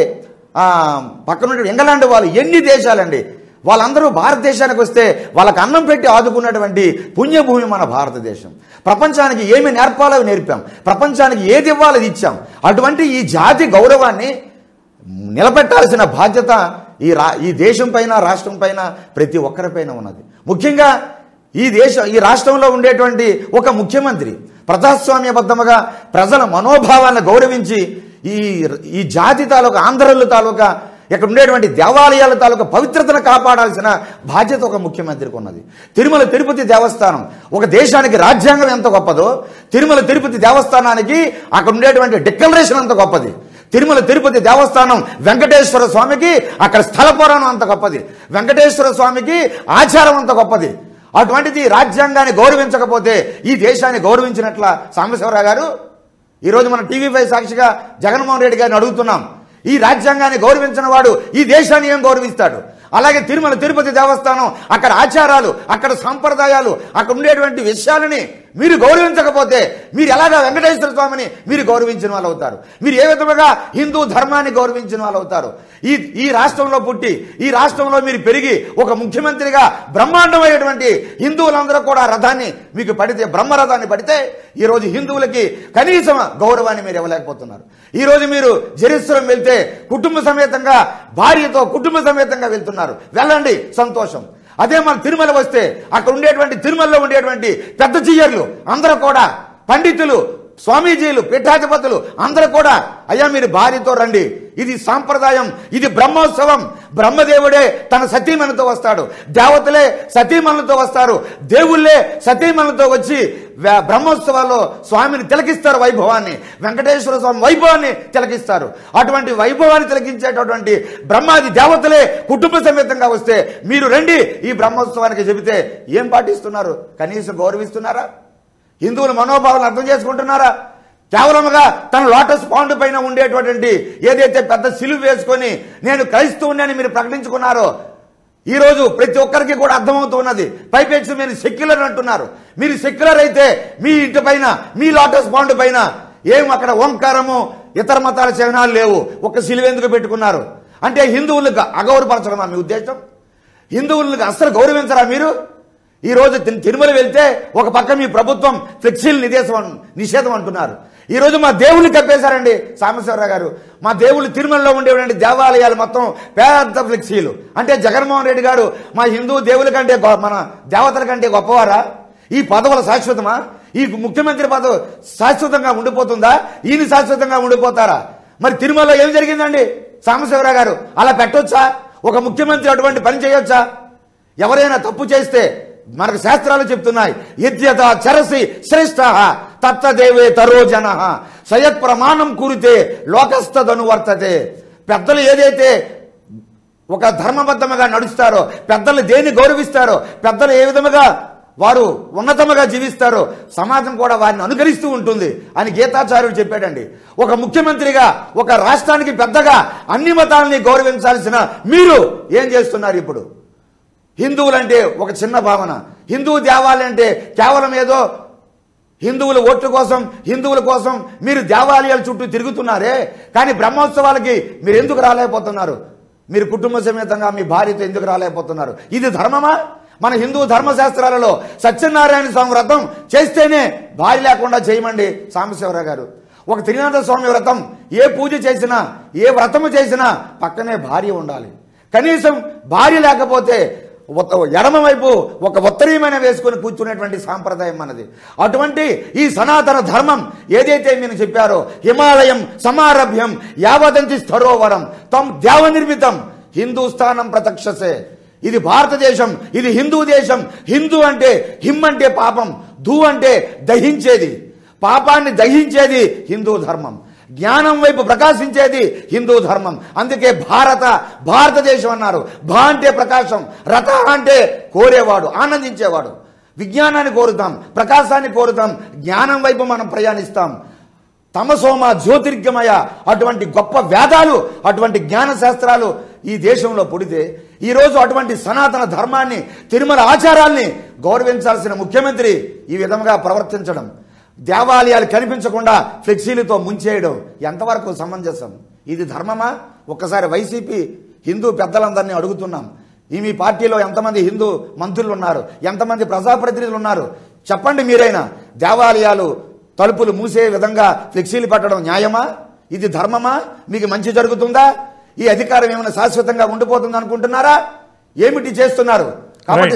పక్కన ఇంగ్లాండ్ వాళ్ళు, ఎన్ని దేశాలండి. వాళ్ళందరూ భారతదేశానికి వస్తే వాళ్ళకి అన్నం పెట్టి ఆదుకున్నటువంటి పుణ్యభూమి మన భారతదేశం. ప్రపంచానికి ఏమి నేర్పాలో నేర్పాం, ప్రపంచానికి ఏది ఇవ్వాలో ఇచ్చాం. అటువంటి ఈ జాతి గౌరవాన్ని నిలబెట్టాల్సిన బాధ్యత ఈ దేశం పైన, రాష్ట్రం పైన, ప్రతి ఒక్కరిపైన ఉన్నది. ముఖ్యంగా ఈ రాష్ట్రంలో ఉండేటువంటి ఒక ముఖ్యమంత్రి ప్రజాస్వామ్యబద్ధముగా ప్రజల మనోభావాలను గౌరవించి ఈ జాతి తాలూకా, ఆంధ్రుల తాలూకా, ఇక్కడ ఉండేటువంటి దేవాలయాల తాలూకా పవిత్రతను కాపాడాల్సిన బాధ్యత ఒక ముఖ్యమంత్రికి ఉన్నది. తిరుమల తిరుపతి దేవస్థానం ఒక దేశానికి రాజ్యాంగం ఎంత గొప్పదో, తిరుమల తిరుపతి దేవస్థానానికి అక్కడ ఉండేటువంటి డిక్లరేషన్ అంత గొప్పది. తిరుమల తిరుపతి దేవస్థానం వెంకటేశ్వర స్వామికి అక్కడ స్థల పురాణం అంత గొప్పది, వెంకటేశ్వర స్వామికి ఆచారం అంత గొప్పది. అటువంటిది రాజ్యాంగాన్ని గౌరవించకపోతే ఈ దేశాన్ని గౌరవించినట్ల సాంబశివరావు గారు? ఈరోజు మనం TV5 సాక్షిగా జగన్మోహన్ రెడ్డి గారిని అడుగుతున్నాం, ఈ రాజ్యాంగాన్ని గౌరవించిన వాడు ఈ దేశాన్ని ఏం గౌరవిస్తాడు? అలాగే తిరుమల తిరుపతి దేవస్థానం అక్కడ ఆచారాలు, అక్కడ సంప్రదాయాలు, అక్కడ ఉండేటువంటి విషయాలని మీరు గౌరవించకపోతే మీరు ఎలాగా వెంకటేశ్వర స్వామిని మీరు గౌరవించిన వాళ్ళు అవుతారు? మీరు ఏ విధముగా హిందూ ధర్మాన్ని గౌరవించిన వాళ్ళు అవుతారు? ఈ రాష్ట్రంలో పుట్టి, ఈ రాష్ట్రంలో మీరు పెరిగి ఒక ముఖ్యమంత్రిగా బ్రహ్మాండమైనటువంటి హిందువులందరూ కూడా రథాన్ని మీకు పడితే, బ్రహ్మరథాన్ని పడితే, ఈరోజు హిందువులకి కనీసం గౌరవాన్ని మీరు ఇవ్వలేకపోతున్నారు. ఈరోజు మీరు జెరూసలేం వెళ్తే కుటుంబ సమేతంగా, భార్యతో కుటుంబ సమేతంగా వెళ్తున్నారు, వెళ్ళండి, సంతోషం. అదే మన తిరుమల వస్తే అక్కడ ఉండేటువంటి, తిరుమలలో ఉండేటువంటి పెద్ద జీయర్లు అందరూ కూడా పండితులు, స్వామీజీలు, పీఠాధిపతులు అందరూ కూడా అయ్యా మీరు భార్యతో రండి, ఇది సాంప్రదాయం, ఇది బ్రహ్మోత్సవం, బ్రహ్మదేవుడే తన సతీమణితో వస్తాడు, దేవతలే సతీమణులతో వస్తారు, దేవుళ్ళే సతీమణులతో వచ్చి బ్రహ్మోత్సవాల్లో స్వామిని తిలకిస్తారు, వైభవాన్ని, వెంకటేశ్వర స్వామి వైభవాన్ని తిలకిస్తారు. అటువంటి వైభవాన్ని తిలకించేటటువంటి బ్రహ్మాది దేవతలే కుటుంబ సమేతంగా వస్తే మీరు రండి ఈ బ్రహ్మోత్సవానికి చెబితే ఏం పాటిస్తున్నారు? కనీసం గౌరవిస్తున్నారా? హిందువుల మనోభావాలను అర్థం చేసుకుంటున్నారా? కేవలముగా తన లోటస్ పాండ్ పైన ఉండేటటువంటి ఏదైతే పెద్ద సిలువ వేసుకొని నేను క్రైస్తవుని అని మీరు ప్రకటించుకున్నారో ఈ రోజు ప్రతి ఒక్కరికి కూడా అర్థమవుతూ ఉన్నది. పైపెచ్చి మీరు సెక్యులర్ అంటున్నారు. మీరు సెక్యులర్ అయితే మీ ఇంటి పైన, మీ లోటస్ పాండ్ పైన ఏం అక్కడ ఓంకారము ఇతర మతాల చిహ్నాలు లేవు, ఒక సిలువ ఎందుకు పెట్టుకున్నారు? అంటే హిందువులకు అగౌరవపరచడమా మీ ఉద్దేశం? హిందువులకు అస్సలు గౌరవించరా మీరు? ఈ రోజు తిరుమల వెళ్తే ఒక పక్క మీ ప్రభుత్వం ఫ్లెక్సీలు నిషేధం అంటున్నారు. ఈ రోజు మా దేవుళ్ళు కప్పేశారండి సాంబశివ రావు గారు. మా దేవుళ్ళు తిరుమలలో ఉండేటువంటి దేవాలయాలు మొత్తం పెద్ద ఫ్లెక్సీలు. అంటే జగన్మోహన్ రెడ్డి గారు మా హిందూ దేవుల కంటే, మన దేవతల కంటే గొప్పవారా? ఈ పదవుల శాశ్వతమా? ఈ ముఖ్యమంత్రి పదవి శాశ్వతంగా ఉండిపోతుందా? ఈయన శాశ్వతంగా ఉండిపోతారా? మరి తిరుమలలో ఏం జరిగిందండి సాంబశివరావు గారు? అలా పెట్టొచ్చా? ఒక ముఖ్యమంత్రి అటువంటి పని చేయొచ్చా? ఎవరైనా తప్పు చేస్తే మనకు శాస్త్రాలు చెప్తున్నాయి, యజ్ఞత చరసి శ్రేష్ఠ తత్తదేవే తరో జన సయత్ ప్రమాణం కురితే లోకస్తదను వర్తతే. పెద్దలు ఏదైతే ఒక ధర్మబద్ధముగా నడుస్తారో, పెద్దలు దేన్ని గౌరవిస్తారో, పెద్దలు ఏ విధముగా వారు ఉన్నతముగా జీవిస్తారో సమాజం కూడా వారిని అనుకరిస్తూ ఉంటుంది అని గీతాచార్యుడు చెప్పాడండి. ఒక ముఖ్యమంత్రిగా, ఒక రాష్ట్రానికి పెద్దగా అన్ని మతాలని గౌరవించాల్సిన మీరు ఏం చేస్తున్నారు? ఇప్పుడు హిందువులంటే ఒక చిన్న భావన, హిందూ దేవాలయంటే కేవలం ఏదో హిందువుల ఓట్ల కోసం, హిందువుల కోసం మీరు దేవాలయాల చుట్టూ తిరుగుతున్నారే, కానీ బ్రహ్మోత్సవాలకి మీరు ఎందుకు రాలేకపోతున్నారు? మీరు కుటుంబ సమేతంగా మీ భార్యతో ఎందుకు రాలేకపోతున్నారు? ఇది ధర్మమా? మన హిందూ ధర్మశాస్త్రాలలో సత్యనారాయణ స్వామి వ్రతం చేస్తేనే భార్య లేకుండా చేయమండి సాంబశివరావు గారు. ఒక త్రినాథ స్వామి వ్రతం ఏ పూజ చేసినా, ఏ వ్రతము చేసినా పక్కనే భార్య ఉండాలి. కనీసం భార్య లేకపోతే ఎడమ వైపు ఒక ఉత్తరీయమైన వేసుకుని కూర్చునేటువంటి సాంప్రదాయం మనది. అటువంటి ఈ సనాతన ధర్మం ఏదైతే మీరు చెప్పారో, హిమాలయం సమారభ్యం యావదంతి స్థరోవరం తం దేవనిర్మితం హిందూస్థానం ప్రతక్షసే. ఇది భారతదేశం, ఇది హిందూ దేశం. హిందూ అంటే హిమ్ అంటే పాపం, ధూ అంటే దహించేది, పాపాన్ని దహించేది హిందూ ధర్మం, జ్ఞానం వైపు ప్రకాశించేది హిందూ ధర్మం. అందుకే భారతదేశం అన్నారు. భా అంటే ప్రకాశం, రథ అంటే కోరేవాడు, ఆనందించేవాడు. విజ్ఞానాన్ని కోరుతాం, ప్రకాశాన్ని కోరుతాం, జ్ఞానం వైపు మనం ప్రయాణిస్తాం. తమసోమ జ్యోతిర్గమయ అటువంటి గొప్ప వేదాలు, అటువంటి జ్ఞాన శాస్త్రాలు ఈ దేశంలో పుడితే ఈరోజు అటువంటి సనాతన ధర్మాన్ని, తిరుమల ఆచారాల్ని గౌరవించాల్సిన ముఖ్యమంత్రి ఈ విధంగా ప్రవర్తించడం, దేవాలయాలు కనిపించకుండా ఫ్లెక్సీలతో ముంచేయడం ఎంతవరకు సమంజసం? ఇది ధర్మమా? ఒక్కసారి వైసీపీ హిందూ పెద్దలందరినీ అడుగుతున్నాం, ఈ మీ పార్టీలో ఎంతమంది హిందూ మంత్రులు ఉన్నారు, ఎంతమంది ప్రజాప్రతినిధులు ఉన్నారు? చెప్పండి మీరైనా. దేవాలయాలు తలుపులు మూసే విధంగా ఫ్లెక్సీలు పెట్టడం న్యాయమా? ఇది ధర్మమా? మీకు మంచి జరుగుతుందా? ఈ అధికారం ఏమైనా శాశ్వతంగా ఉండిపోతుంది అనుకుంటున్నారా? ఏమిటి చేస్తున్నారు? కాబట్టి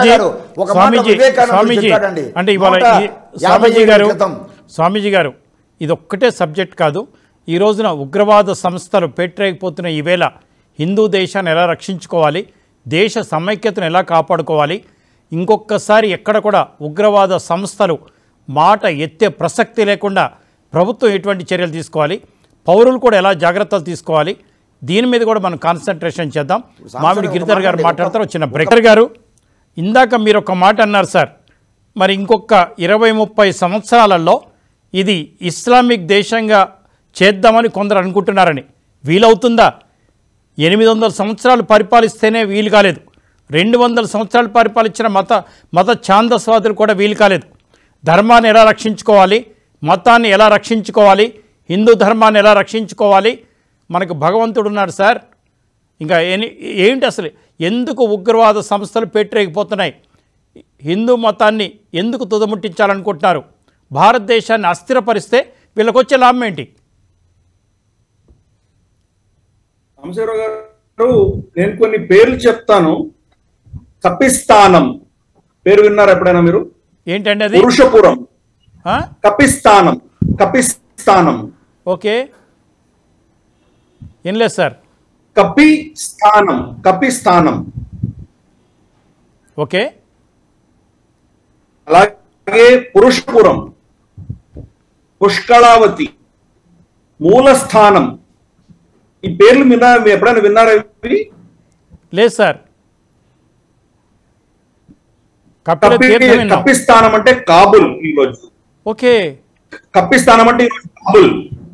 స్వామీజీ గారు ఇది ఒక్కటే సబ్జెక్ట్ కాదు. ఈ రోజున ఉగ్రవాద సంస్థలు పెట్టరేకపోతున్న ఈవేళ హిందూ దేశాన్ని ఎలా రక్షించుకోవాలి, దేశ సమైక్యతను ఎలా కాపాడుకోవాలి, ఇంకొకసారి ఎక్కడ కూడా ఉగ్రవాద సంస్థలు మాట ఎత్తే ప్రసక్తి లేకుండా ప్రభుత్వం ఎటువంటి చర్యలు తీసుకోవాలి, పౌరులు కూడా ఎలా జాగ్రత్తలు తీసుకోవాలి, దీని మీద కూడా మనం కాన్సన్ట్రేషన్ చేద్దాం. మామిడి గిరిధర్ గారు మాట్లాడతారు. వచ్చిన బ్రేకర్ గారు, ఇందాక మీరు ఒక మాట అన్నారు సార్, మరి ఇంకొక 20-30 సంవత్సరాలలో ఇది ఇస్లామిక్ దేశంగా చేద్దామని కొందరు అనుకుంటున్నారని. వీలవుతుందా? 800 సంవత్సరాలు పరిపాలిస్తేనే వీలు కాలేదు, 200 సంవత్సరాలు పరిపాలించిన మత ఛాందస్వాదులు కూడా వీలు కాలేదు. ధర్మాన్ని ఎలా రక్షించుకోవాలి, మతాన్ని ఎలా రక్షించుకోవాలి, హిందూ ధర్మాన్ని ఎలా రక్షించుకోవాలి? మనకు భగవంతుడు ఉన్నాడు సార్. ఇంకా ఏంటి అసలు ఎందుకు ఉగ్రవాద సంస్థలు పెట్టరేగిపోతున్నాయి? హిందూ మతాన్ని ఎందుకు తుదముట్టించాలనుకుంటున్నారు? భారతదేశాన్ని అస్థిరపరిస్తే వీళ్ళకి వచ్చే లాభం ఏంటి? సాంబశివరావు గారు, నేను కొన్ని పేర్లు చెప్తాను. కపిస్తానం పేరు విన్నారు ఎప్పుడైనా మీరు? ఏంటండి అది? పురుషపురం. కపిస్తానం కపిస్థానం. ఓకే, ఏం లేదు సార్. కపిస్థానం. ఓకే. అలాగే పురుషపురం, పుష్కళావతి, మూలస్థానం. ఈ పేర్లు ఎప్పుడైనా విన్నారా? లేదు సార్. కపిస్థానం అంటే కాబుల్ ఈరోజు. ఓకే. కపిస్థానం అంటే కాబుల్.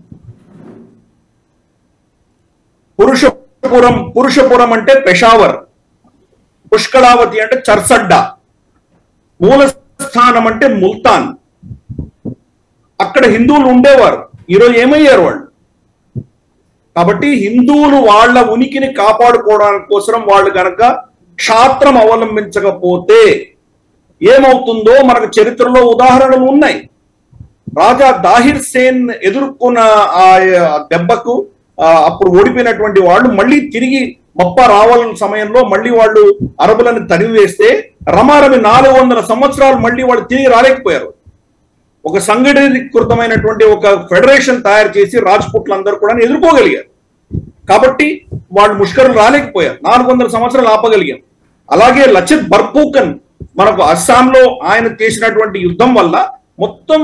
పురుషపురం అంటే పెషావర్. పుష్కళావతి అంటే చర్సడ్డా. మూలస్థానం అంటే ముల్తాన్. అక్కడ హిందువులు ఉండేవారు, ఈరోజు ఏమయ్యారు వాళ్ళు? కాబట్టి హిందువులు వాళ్ళ ఉనికిని కాపాడుకోవడానికి కోసం వాళ్ళు కనుక క్షాత్రం అవలంబించకపోతే ఏమవుతుందో మనకు చరిత్రలో ఉదాహరణలు ఉన్నాయి. రాజా దాహిర్ సేన్ ఎదుర్కొన్న ఆ దెబ్బకు అప్పుడు ఓడిపోయినటువంటి వాళ్ళు మళ్ళీ తిరిగి మొప్ప రావాలన్న సమయంలో మళ్ళీ వాళ్ళు అరబులను తరిమివేస్తే రమారమి 400 సంవత్సరాలు మళ్ళీ వాళ్ళు తిరిగి రాలేకపోయారు. ఒక సంఘటికృతమైనటువంటి ఒక ఫెడరేషన్ తయారు చేసి రాజ్పుట్లందరూ కూడా ఎదుర్కోగలిగారు. కాబట్టి వాళ్ళు ముష్కరులు రాలేకపోయారు. 400 సంవత్సరాలు ఆపగలిగాం. అలాగే లచిత్ బర్ఫూకన్ మనకు అస్సాంలో ఆయన చేసినటువంటి యుద్ధం వల్ల మొత్తం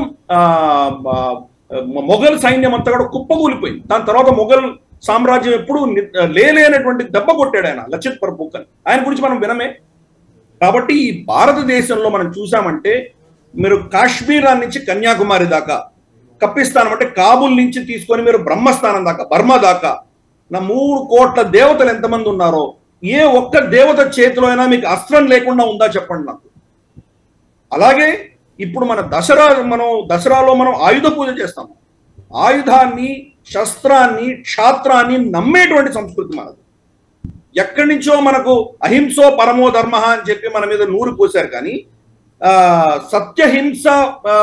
మొఘల్ సైన్యం అంతా కూడా కుప్పకూలిపోయింది. దాని తర్వాత మొఘల్ సామ్రాజ్యం ఎప్పుడు లేనటువంటి దెబ్బ కొట్టాడు ఆయన లచిత్ బర్ఫూకన్. ఆయన గురించి మనం వినమే. కాబట్టి ఈ భారతదేశంలో మనం చూసామంటే మీరు కాశ్మీర్ నుంచి కన్యాకుమారి దాకా, కపిస్థానం అంటే కాబుల్ నుంచి తీసుకొని మీరు బ్రహ్మస్థానం దాకా, బర్మా దాకా 3 కోట్ల దేవతలు ఎంతమంది ఉన్నారో ఏ ఒక్క దేవత చేతిలో అయినా మీకు అస్త్రం లేకుండా ఉందా చెప్పండి నాకు. అలాగే ఇప్పుడు దసరాలో మనం ఆయుధ పూజ చేస్తాం. ఆయుధాన్ని, శస్త్రాన్ని, క్షాత్రాన్ని నమ్మేటువంటి సంస్కృతి మనది. ఎక్కడి నుంచో మనకు అహింసో పరమో ధర్మ అని చెప్పి మన మీద నూరు పోశారు. కానీ సత్యహింస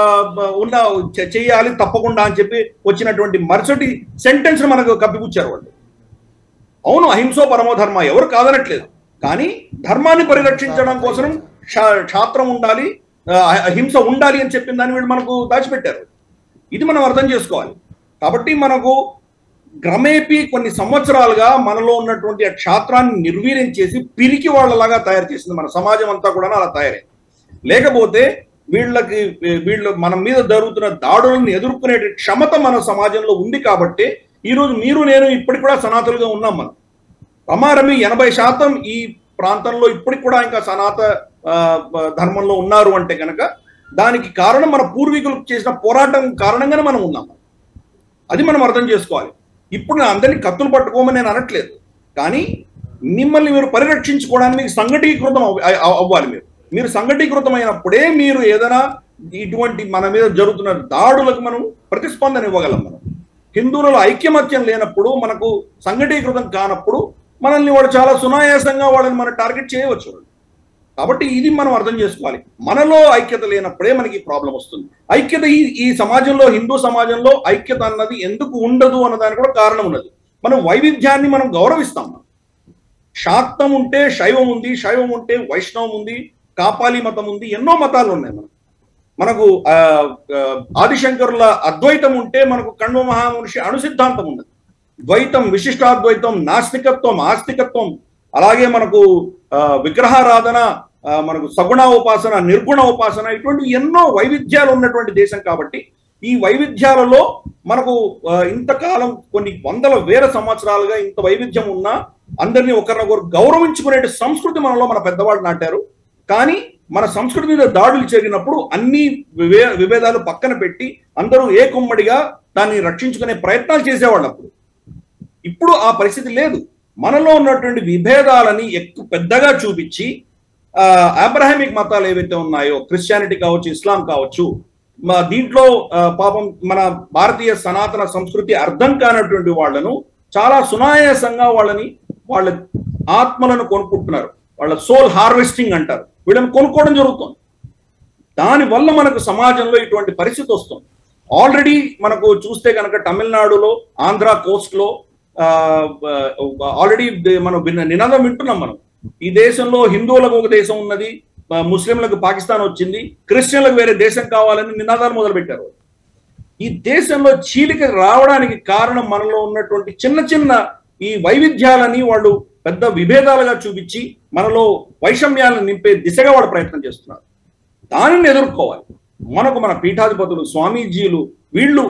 చేయాలి తప్పకుండా అని చెప్పి వచ్చినటువంటి మరుసటి సెంటెన్స్ మనకు కప్పిపుచ్చారు వాళ్ళు. అవును, అహింసో పరమో ధర్మ, ఎవరు కాదనట్లేదు. కానీ ధర్మాన్ని పరిరక్షించడం కోసం క్షాత్రం ఉండాలి, అహింస ఉండాలి అని చెప్పిన దాన్ని వీళ్ళు మనకు దాచిపెట్టారు. ఇది మనం అర్థం చేసుకోవాలి. కాబట్టి మనకు క్రమేపీ కొన్ని సంవత్సరాలుగా మనలో ఉన్నటువంటి ఆ క్షాత్రాన్ని నిర్వీర్యం చేసి పిరికి వాళ్ళలాగా తయారు చేసింది మన సమాజం అంతా కూడా. అలా తయారైంది. లేకపోతే వీళ్ళు మన మీద జరుగుతున్న దాడులను ఎదుర్కొనే క్షమత మన సమాజంలో ఉంది. కాబట్టి ఈరోజు మీరు నేను ఇప్పటికి కూడా సనాతనులుగా ఉన్నాం. మనం రమారమి 80% ఈ ప్రాంతంలో ఇప్పటికి కూడా ఇంకా సనాత ధర్మంలో ఉన్నారు అంటే కనుక దానికి కారణం మన పూర్వీకులు చేసిన పోరాటం కారణంగానే మనం ఉన్నాం. అది మనం అర్థం చేసుకోవాలి. ఇప్పుడు నేను అందరినీ కత్తులు పట్టుకోమని నేను అనట్లేదు. కానీ మిమ్మల్ని మీరు పరిరక్షించుకోవడానికి మీకు సంఘటీకృతం అవ్వాలి. మీరు సంఘటీకృతమైనప్పుడే మీరు ఏదైనా ఇటువంటి మన మీద జరుగుతున్న దాడులకు మనం ప్రతిస్పందన ఇవ్వగలం. మనం హిందువులలో ఐక్యమత్యం లేనప్పుడు, మనకు సంఘటీకృతం కానప్పుడు మనల్ని వాడు చాలా సునాయాసంగా వాళ్ళని మనం టార్గెట్ చేయవచ్చు. కాబట్టి ఇది మనం అర్థం చేసుకోవాలి. మనలో ఐక్యత లేనప్పుడే మనకి ప్రాబ్లం వస్తుంది. ఐక్యత ఈ సమాజంలో, హిందూ సమాజంలో ఐక్యత అన్నది ఎందుకు ఉండదు అన్నదానికి కూడా కారణం ఉన్నది. మనం వైవిధ్యాన్ని మనం గౌరవిస్తాం. శాక్తం ఉంటే శైవం ఉంది, శైవం ఉంటే వైష్ణవం ఉంది, కాపాలి మతం ఉంది, ఎన్నో మతాలు ఉన్నాయి. మనకు ఆదిశంకరుల అద్వైతం ఉంటే మనకు కణ్వ మహామహర్షి అణుసిద్ధాంతం ఉన్నది. ద్వైతం, విశిష్టాద్వైతం, నాస్తికత్వం, ఆస్తికత్వం, అలాగే మనకు విగ్రహారాధన, మనకు సగుణ ఉపాసన, నిర్గుణ ఉపాసన, ఇటువంటి ఎన్నో వైవిధ్యాలు ఉన్నటువంటి దేశం. కాబట్టి ఈ వైవిధ్యాలలో మనకు ఇంతకాలం కొన్ని వందల వేల సంవత్సరాలుగా ఇంత వైవిధ్యం ఉన్నా అందరినీ ఒకరినొకరు గౌరవించుకునే సంస్కృతి మనలో మన పెద్దవాళ్ళు నాటారు. కానీ మన సంస్కృతి మీద దాడులు జరిగినప్పుడు అన్ని విభేదాలు పక్కన పెట్టి అందరూ ఏకుమ్మడిగా దాన్ని రక్షించుకునే ప్రయత్నాలు చేసేవాళ్ళు. ఇప్పుడు ఆ పరిస్థితి లేదు. మనలో ఉన్నటువంటి విభేదాలని ఎక్కువ పెద్దగా చూపించి అబ్రహామిక్ మతాలు ఏవైతే ఉన్నాయో, క్రిస్టియానిటీ కావచ్చు, ఇస్లాం కావచ్చు, దీంట్లో పాపం మన భారతీయ సనాతన సంస్కృతి అర్థం కానటువంటి వాళ్ళను చాలా సునాయాసంగా వాళ్ళ ఆత్మలను కొనుక్కుంటున్నారు. వాళ్ళ సోల్ హార్వెస్టింగ్ అంటారు. వీళ్ళని కొనుక్కోవడం జరుగుతుంది. దానివల్ల మనకు సమాజంలో ఇటువంటి పరిస్థితి వస్తుంది. ఆల్రెడీ మనకు చూస్తే కనుక తమిళనాడులో, ఆంధ్ర కోస్ట్లో ఆల్రెడీ మనం నినాదం వింటున్నాం. మనం ఈ దేశంలో హిందువులకు ఒక దేశం ఉన్నది, ముస్లింలకు పాకిస్తాన్ వచ్చింది, క్రిస్టియన్లకు వేరే దేశం కావాలని నినాదాలు మొదలుపెట్టారు. ఈ దేశంలో చీలిక రావడానికి కారణం మనలో ఉన్నటువంటి చిన్న చిన్న ఈ వైవిధ్యాలని వాళ్ళు పెద్ద విభేదాలుగా చూపించి మనలో వైషమ్యాలను నింపే దిశగా వాళ్ళు ప్రయత్నం చేస్తున్నారు. దానిని ఎదుర్కోవాలి. మనకు మన పీఠాధిపతులు, స్వామీజీలు వీళ్ళు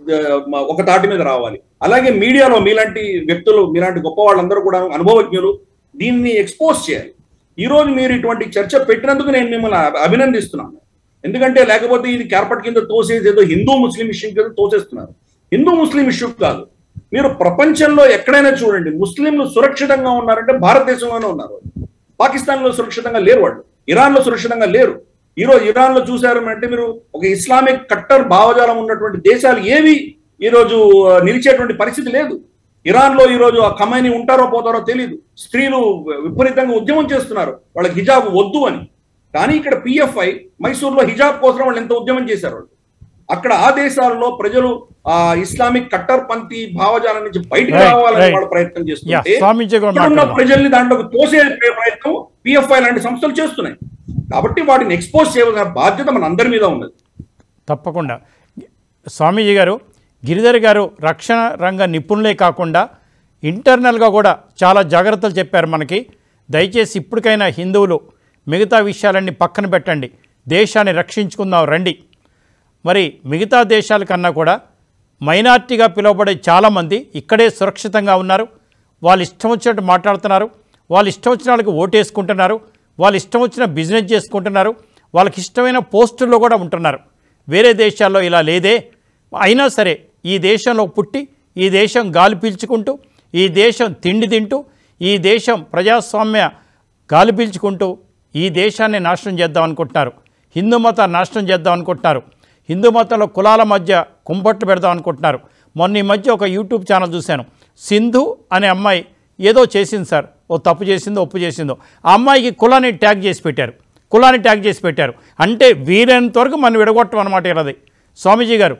ఒక తాటి మీద రావాలి. అలాగే మీడియాలో మీలాంటి వ్యక్తులు, మీలాంటి గొప్ప వాళ్ళందరూ కూడా అనుభవజ్ఞులు దీన్ని ఎక్స్పోజ్ చేయాలి. ఈ రోజు మీరు ఇటువంటి చర్చ పెట్టినందుకు నేను మిమ్మల్ని అభినందిస్తున్నాను. ఎందుకంటే లేకపోతే ఇది కార్పట్ కింద తోసేది ఏదో హిందూ ముస్లిం ఇష్యూ కింద తోసేస్తున్నారు. హిందూ ముస్లిం ఇష్యూ కాదు. మీరు ప్రపంచంలో ఎక్కడైనా చూడండి, ముస్లింలు సురక్షితంగా ఉన్నారంటే భారతదేశంలోనే ఉన్నారు. పాకిస్తాన్లో సురక్షితంగా లేరు, వాళ్ళు ఇరాన్లో సురక్షితంగా లేరు. ఈరోజు ఇరాన్లో చూశారు అంటే మీరు ఒక ఇస్లామిక్ కట్టర్ భావజాలం ఉన్నటువంటి దేశాలు ఏవి ఈరోజు నిలిచేటువంటి పరిస్థితి లేదు. ఇరాన్లో ఈరోజు ఆ ఖమైనీ ఉంటారో పోతారో తెలియదు. స్త్రీలు విపరీతంగా ఉద్యమం చేస్తున్నారు వాళ్ళకి హిజాబ్ వద్దు అని. కానీ ఇక్కడ పిఎఫ్ఐ మైసూర్లో హిజాబ్ కోసం వాళ్ళు ఎంత ఉద్యమం చేశారు. వాళ్ళు అక్కడ ఆ దేశాలలో ప్రజలు ఆ ఇస్లామిక్ కట్టర్ పంథీ భావజాలం నుంచి బయటకు రావాలని వాళ్ళు ప్రయత్నం చేస్తుంటే ఇక్కడున్న ప్రజల్ని దాంట్లోకి తోసే ప్రయత్నం పిఎఫ్ఐ లాంటి సంస్థలు చేస్తున్నాయి. కాబట్టి వాటిని ఎక్స్పోజ్ చేయవలసిన బాధ్యత మన అందరి మీద ఉన్నది. తప్పకుండా. స్వామీజీ గారు, గిరిధర్ గారు రక్షణ రంగ నిపుణులే కాకుండా ఇంటర్నల్గా కూడా చాలా జాగ్రత్తలు చెప్పారు మనకి. దయచేసి ఇప్పటికైనా హిందువులు మిగతా విషయాలన్నీ పక్కన పెట్టండి, దేశాన్ని రక్షించుకుందాం రండి. మరి మిగతా దేశాల కన్నా కూడా మైనార్టీగా పిలువబడే చాలామంది ఇక్కడే సురక్షితంగా ఉన్నారు. వాళ్ళు ఇష్టం వచ్చినట్టు మాట్లాడుతున్నారు, వాళ్ళు ఇష్టం వచ్చిన వాళ్ళకి ఓటేసుకుంటున్నారు, వాళ్ళు ఇష్టం వచ్చిన బిజినెస్ చేసుకుంటున్నారు, వాళ్ళకి ఇష్టమైన పోస్టుల్లో కూడా ఉంటున్నారు. వేరే దేశాల్లో ఇలా లేదే. అయినా సరే ఈ దేశంలో పుట్టి, ఈ దేశం గాలి పీల్చుకుంటూ, ఈ దేశం తిండి తింటూ, ఈ దేశం ప్రజాస్వామ్య గాలి పీల్చుకుంటూ ఈ దేశాన్ని నాశనం చేద్దాం అనుకుంటున్నారు. హిందూ మతాన్ని నాశనం చేద్దాం అనుకుంటున్నారు. హిందూ మతంలో కులాల మధ్య కుంపట్లు పెడదాం అనుకుంటున్నారు. మొన్న ఈ మధ్య ఒక యూట్యూబ్ ఛానల్ చూశాను. సింధు అనే అమ్మాయి ఏదో చేసింది సార్, ఓ తప్పు చేసిందో ఒప్పు చేసిందో, ఆ అమ్మాయికి కులాన్ని ట్యాగ్ చేసి పెట్టారు. అంటే వీలైనంత వరకు మనం విడగొట్టం అన్నమాట. ఇలాది స్వామీజీ గారు.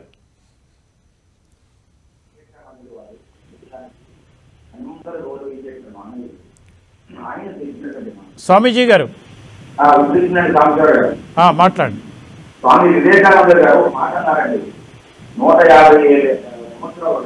స్వామీజీ గారు మాట్లాడండి. స్వామి వివేకానంద గారు మాట్లాడారండి. 150 సంవత్సరాలు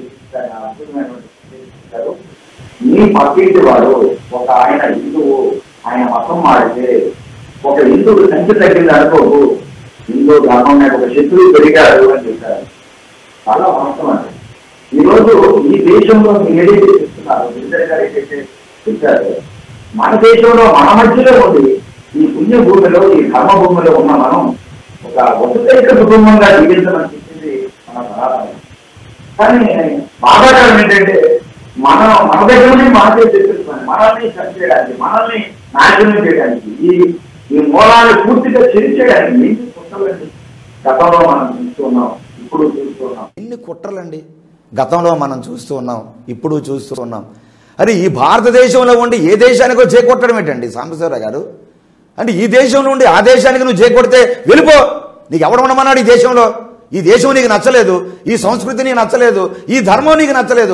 మీ పక్కింటి వాడు ఒక ఆయన హిందువు, ఆయన మతం మారితే ఒక హిందువు సంఖ్య తగ్గింది అనుకోకు, హిందూ ధర్మం మీద ఒక శత్రువు పెరిగాడు అని చెప్పారు. చాలా వాస్తవం అండి. ఈరోజు ఈ దేశంలో మీరు ఏదైతే చెప్తున్నారు, గిరిధర్ గారు ఏదైతే చెప్పారు, మన దేశంలో మన మధ్యలో ఉండి ఈ పుణ్య భూమిలో, ఈ ధర్మ భూమిలో ఉన్న మనం ఒక వసుదైక కుటుంబంగా జీవించమని చెప్పింది మన సనాతనం. కానీ బాధాకరం ఏంటంటే మన దగ్గర నుండి మనకే తెప్పించుకొని మనల్ని చంపేయడానికి, మనల్ని నాశనం చేయడానికి, ఈ మూలాన్ని పూర్తిగా చెరిచేయడానికి ఎన్ని కుట్రలండి గతంలో మనం చూస్తూ ఉన్నాం, ఇప్పుడు చూస్తూ ఉన్నాం. ఎన్ని కుట్రలండి గతంలో మనం చూస్తూ ఉన్నాం, ఇప్పుడు చూస్తూ ఉన్నాం. అరే ఈ భారతదేశంలో ఉండి ఏ దేశానికో చేకొట్టడం ఏంటండి సాంబశివరావు గారు? అంటే ఈ దేశంలో ఉండి ఆ దేశానికి నువ్వు చేకొడితే వెళ్ళిపో, నీకు ఎవడు ఉండమన్నాడు ఈ దేశంలో? ఈ దేశం నీకు నచ్చలేదు, ఈ సంస్కృతి నీకు నచ్చలేదు, ఈ ధర్మం నీకు నచ్చలేదు,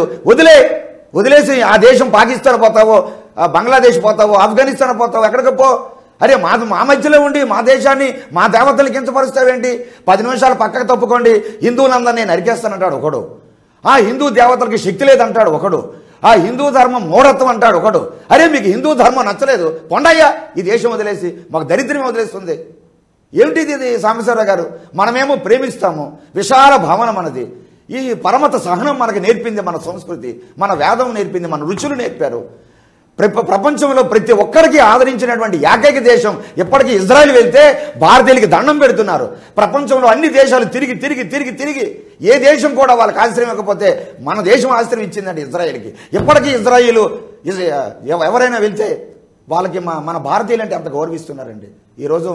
వదిలేసి ఆ దేశం పాకిస్తాన్ పోతావో, బంగ్లాదేశ్ పోతావో, ఆఫ్ఘనిస్తాన్ పోతావో, ఎక్కడికి పో. అరే మా మధ్యలో ఉండి మా దేశాన్ని, మా దేవతలు కించపరుస్తావేంటి? 10 నిమిషాలు పక్కకు తప్పుకోండి, హిందువులందరినీ నేను నరికేస్తానంటాడు ఒకడు. ఆ హిందూ దేవతలకి శక్తి లేదంటాడు ఒకడు. ఆ హిందూ ధర్మం మూఢత్వం అంటాడు ఒకడు. అరే మీకు హిందూ ధర్మం నచ్చలేదు, పొండయ్యా ఈ దేశం వదిలేసి, మాకు దరిద్రం వదిలేస్తుంది. ఏమిటిది ఇది సాంబశివరావు గారు? మనమేమో ప్రేమిస్తాము, విశాల భావన మనది, ఈ పరమత సహనం మనకు నేర్పింది మన సంస్కృతి, మన వేదం నేర్పింది, మన రుచులు నేర్పారు. ప్రపంచంలో ప్రతి ఒక్కరికి ఆదరించినటువంటి ఏకైక దేశం ఇప్పటికీ ఇజ్రాయెల్. వెళ్తే భారతీయులకి దండం పెడుతున్నారు. ప్రపంచంలో అన్ని దేశాలు తిరిగి ఏ దేశం కూడా వాళ్ళకి ఆశ్రయం ఇవ్వకపోతే మన దేశం ఆశ్రయం ఇచ్చిందండి ఇజ్రాయెల్కి. ఇప్పటికీ ఇజ్రాయిల్ ఎవరైనా వెళ్తే వాళ్ళకి మన భారతీయులంటే అంత గౌరవిస్తున్నారండి. ఈరోజు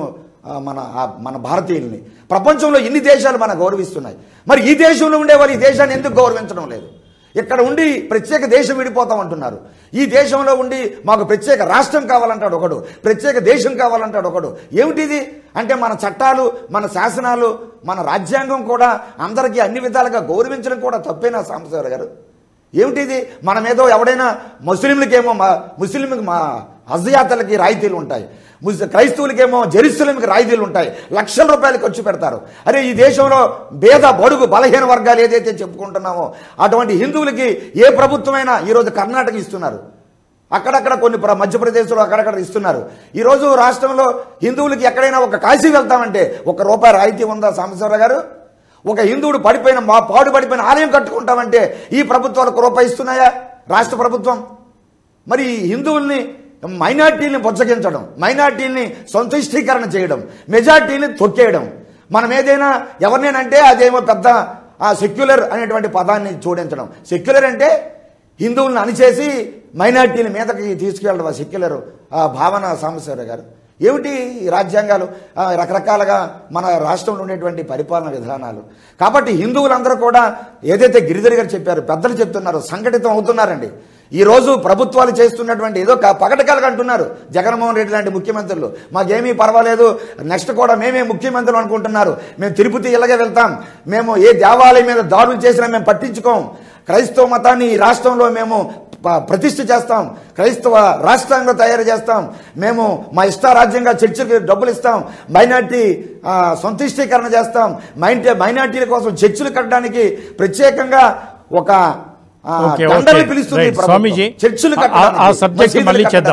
మన భారతీయుల్ని ప్రపంచంలో ఇన్ని దేశాలు మన గౌరవిస్తున్నాయి. మరి ఈ దేశంలో ఉండే వాళ్ళు ఈ దేశాన్ని ఎందుకు గౌరవించడం లేదు? ఇక్కడ ఉండి ప్రత్యేక దేశం విడిపోతామంటున్నారు. ఈ దేశంలో ఉండి మాకు ప్రత్యేక రాష్ట్రం కావాలంటాడు ఒకడు, ప్రత్యేక దేశం కావాలంటాడు ఒకడు. ఏమిటిది అంటే మన చట్టాలు, మన శాసనాలు, మన రాజ్యాంగం కూడా అందరికీ అన్ని గౌరవించడం కూడా తప్పేనా సాంబశివరావు గారు? ఏమిటిది? మనమేదో ఎవడైనా ముస్లింలకేమో ముస్లింకి హజ్ యాత్రలకి రాయితీలు ఉంటాయి, క్రైస్తవులకేమో జెరూసలేంకి రాయితీలు ఉంటాయి, లక్షల రూపాయలు ఖర్చు పెడతారు. అరే ఈ దేశంలో పేద బడుగు బలహీన వర్గాలు ఏదైతే చెప్పుకుంటున్నామో అటువంటి హిందువులకి ఏ ప్రభుత్వమైనా ఈరోజు కర్ణాటక ఇస్తున్నారు, అక్కడక్కడ కొన్ని మధ్యప్రదేశ్లో అక్కడక్కడ ఇస్తున్నారు. ఈరోజు రాష్ట్రంలో హిందువులకి ఎక్కడైనా ఒక కాశీ వెళ్తామంటే ₹1 రాయితీ ఉందా సాంబశివరావు గారు? ఒక హిందువుడు పాడుపడిపోయిన ఆలయం కట్టుకుంటామంటే ఈ ప్రభుత్వాలకు ₹1 ఇస్తున్నాయా రాష్ట్ర ప్రభుత్వం? మరి హిందువుల్ని మైనార్టీని బొచ్చగించడం, మైనార్టీని సంతుష్టీకరణ చేయడం, మెజార్టీని తొక్కేయడం, మనం ఏదైనా ఎవరినేనంటే అదేమో పెద్ద సెక్యులర్ అనేటువంటి పదాన్ని జోడించడం. సెక్యులర్ అంటే హిందువులను అణిచేసి మైనార్టీల మీదకి తీసుకెళ్ళడం సెక్యులర్ భావన. సాంబశివరావు గారు ఏమిటి రాజ్యాంగాలు, రకరకాలుగా మన రాష్ట్రంలో ఉండేటువంటి పరిపాలన విధానాలు. కాబట్టి హిందువులందరూ కూడా ఏదైతే గిరిధర్ గారు చెప్పారు, పెద్దలు చెప్తున్నారు, సంఘటితం అవుతున్నారండి. ఈరోజు ప్రభుత్వాలు చేస్తున్నటువంటి ఏదో పగటకాలుగా అంటున్నారు. జగన్మోహన్ రెడ్డి లాంటి ముఖ్యమంత్రులు మాకేమీ పర్వాలేదు, నెక్స్ట్ కూడా మేమే ముఖ్యమంత్రులు అనుకుంటున్నారు, మేము తిరుపతి ఇలాగే వెళ్తాం, మేము ఏ దేవాలయం మీద దాడులు చేసినా మేము పట్టించుకోం, క్రైస్తవ మతాన్ని ఈ రాష్ట్రంలో మేము ప్రతిష్ఠ చేస్తాం, క్రైస్తవ రాష్ట్రంగా తయారు చేస్తాం, మేము మా ఇష్టారాజ్యంగా చర్చిలకు డబ్బులు ఇస్తాం, మైనార్టీ సంతుష్టీకరణ చేస్తాం, మైనార్టీల కోసం చర్చిలు కట్టడానికి ప్రత్యేకంగా ఒక స్వామీజీ ఆ సబ్జెక్ట్ మళ్ళీ చేద్దాం.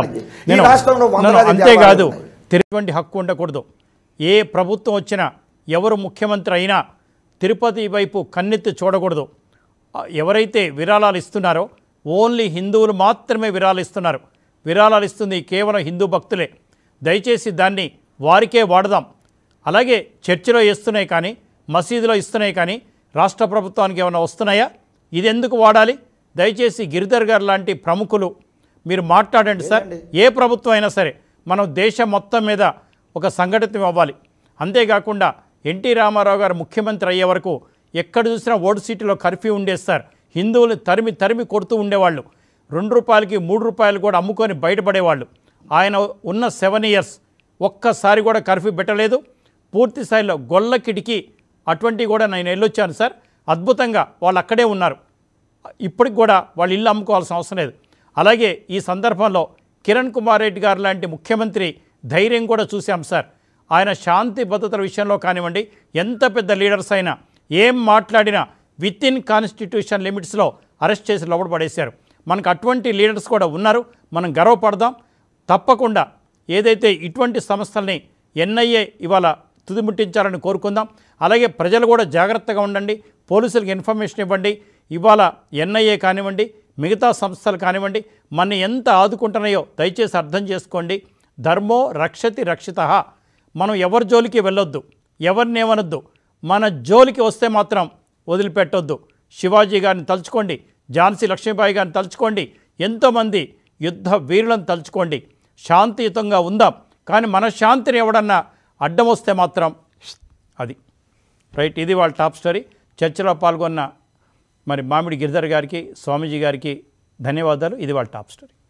అంతేకాదు తిరుపతి హక్కు ఉండకూడదు. ఏ ప్రభుత్వం వచ్చినా ఎవరు ముఖ్యమంత్రి అయినా తిరుపతి వైపు కన్నెత్తి చూడకూడదు. ఎవరైతే విరాళాలు ఇస్తున్నారో ఓన్లీ హిందువులు మాత్రమే విరాళాలు ఇస్తుంది కేవలం హిందూ భక్తులే. దయచేసి దాన్ని వారికే వాడదాం. అలాగే చర్చిలో ఇస్తున్నాయి కానీ, మసీదులో ఇస్తున్నాయి కానీ రాష్ట్ర ప్రభుత్వానికి ఏమైనా వస్తున్నాయా? ఇది ఎందుకు వాడాలి? దయచేసి గిరిధర్ గారు లాంటి ప్రముఖులు మీరు మాట్లాడండి సార్. ఏ ప్రభుత్వం అయినా సరే మనం దేశం మొత్తం మీద ఒక సంఘటితం అవ్వాలి. అంతేకాకుండా ఎన్టీ రామారావు గారు ముఖ్యమంత్రి అయ్యే వరకు ఎక్కడ చూసినా ఓటు సీటులో కర్ఫ్యూ ఉండేది సార్. హిందువులు తరిమి కొడుతూ ఉండేవాళ్ళు. ₹2కి ₹3 కూడా అమ్ముకొని బయటపడేవాళ్ళు. ఆయన ఉన్న 7 years ఒక్కసారి కూడా కర్ఫ్యూ పెట్టలేదు. పూర్తి స్థాయిలో గొల్ల కిటికీ అటువంటివి కూడా నేను వెళ్ళొచ్చాను సార్. అద్భుతంగా వాళ్ళు అక్కడే ఉన్నారు. ఇప్పటికి కూడా వాళ్ళు ఇల్లు అమ్ముకోవాల్సిన అవసరం లేదు. అలాగే ఈ సందర్భంలో కిరణ్ కుమార్ రెడ్డి గారు లాంటి ముఖ్యమంత్రి ధైర్యం కూడా చూసాం సార్. ఆయన శాంతి భద్రతల విషయంలో కానివ్వండి, ఎంత పెద్ద లీడర్స్ అయినా ఏం మాట్లాడినా విత్ ఇన్ కాన్స్టిట్యూషన్ లిమిట్స్లో అరెస్ట్ చేసి లోపల పడేశారు. మనకు అటువంటి లీడర్స్ కూడా ఉన్నారు. మనం గర్వపడదాం. తప్పకుండా ఏదైతే ఇటువంటి సంస్థల్ని ఎన్ఐఏ ఇవాళ తుదిముట్టించాలని కోరుకుందాం. అలాగే ప్రజలు కూడా జాగ్రత్తగా ఉండండి. పోలీసులకు ఇన్ఫర్మేషన్ ఇవ్వండి. ఇవాళ ఎన్ఐఏ కానివ్వండి, మిగతా సంస్థలు కానివ్వండి, మన ఎంత ఆదుకుంటున్నాయో దయచేసి అర్థం చేసుకోండి. ధర్మో రక్షతి రక్షితః. మనం ఎవరి జోలికి వెళ్ళొద్దు, ఎవరిని ఏమనొద్దు. మన జోలికి వస్తే మాత్రం వదిలిపెట్టొద్దు. శివాజీ గారిని తలుచుకోండి, ఝాన్సీ లక్ష్మీబాయి గారిని తలుచుకోండి, ఎంతోమంది యుద్ధ వీరులను తలుచుకోండి. శాంతియుతంగా ఉందాం. కానీ మన శాంతిని ఎవడన్నా అడ్డం వస్తే మాత్రం అది రైట్. ఇది వాళ్ళ టాప్ స్టోరీ. చర్చలో పాల్గొన్న మరి మామిడి గిరిధర్ గారికి, స్వామీజీ గారికి ధన్యవాదాలు. ఇది వాళ్ళ టాప్ స్టోరీ.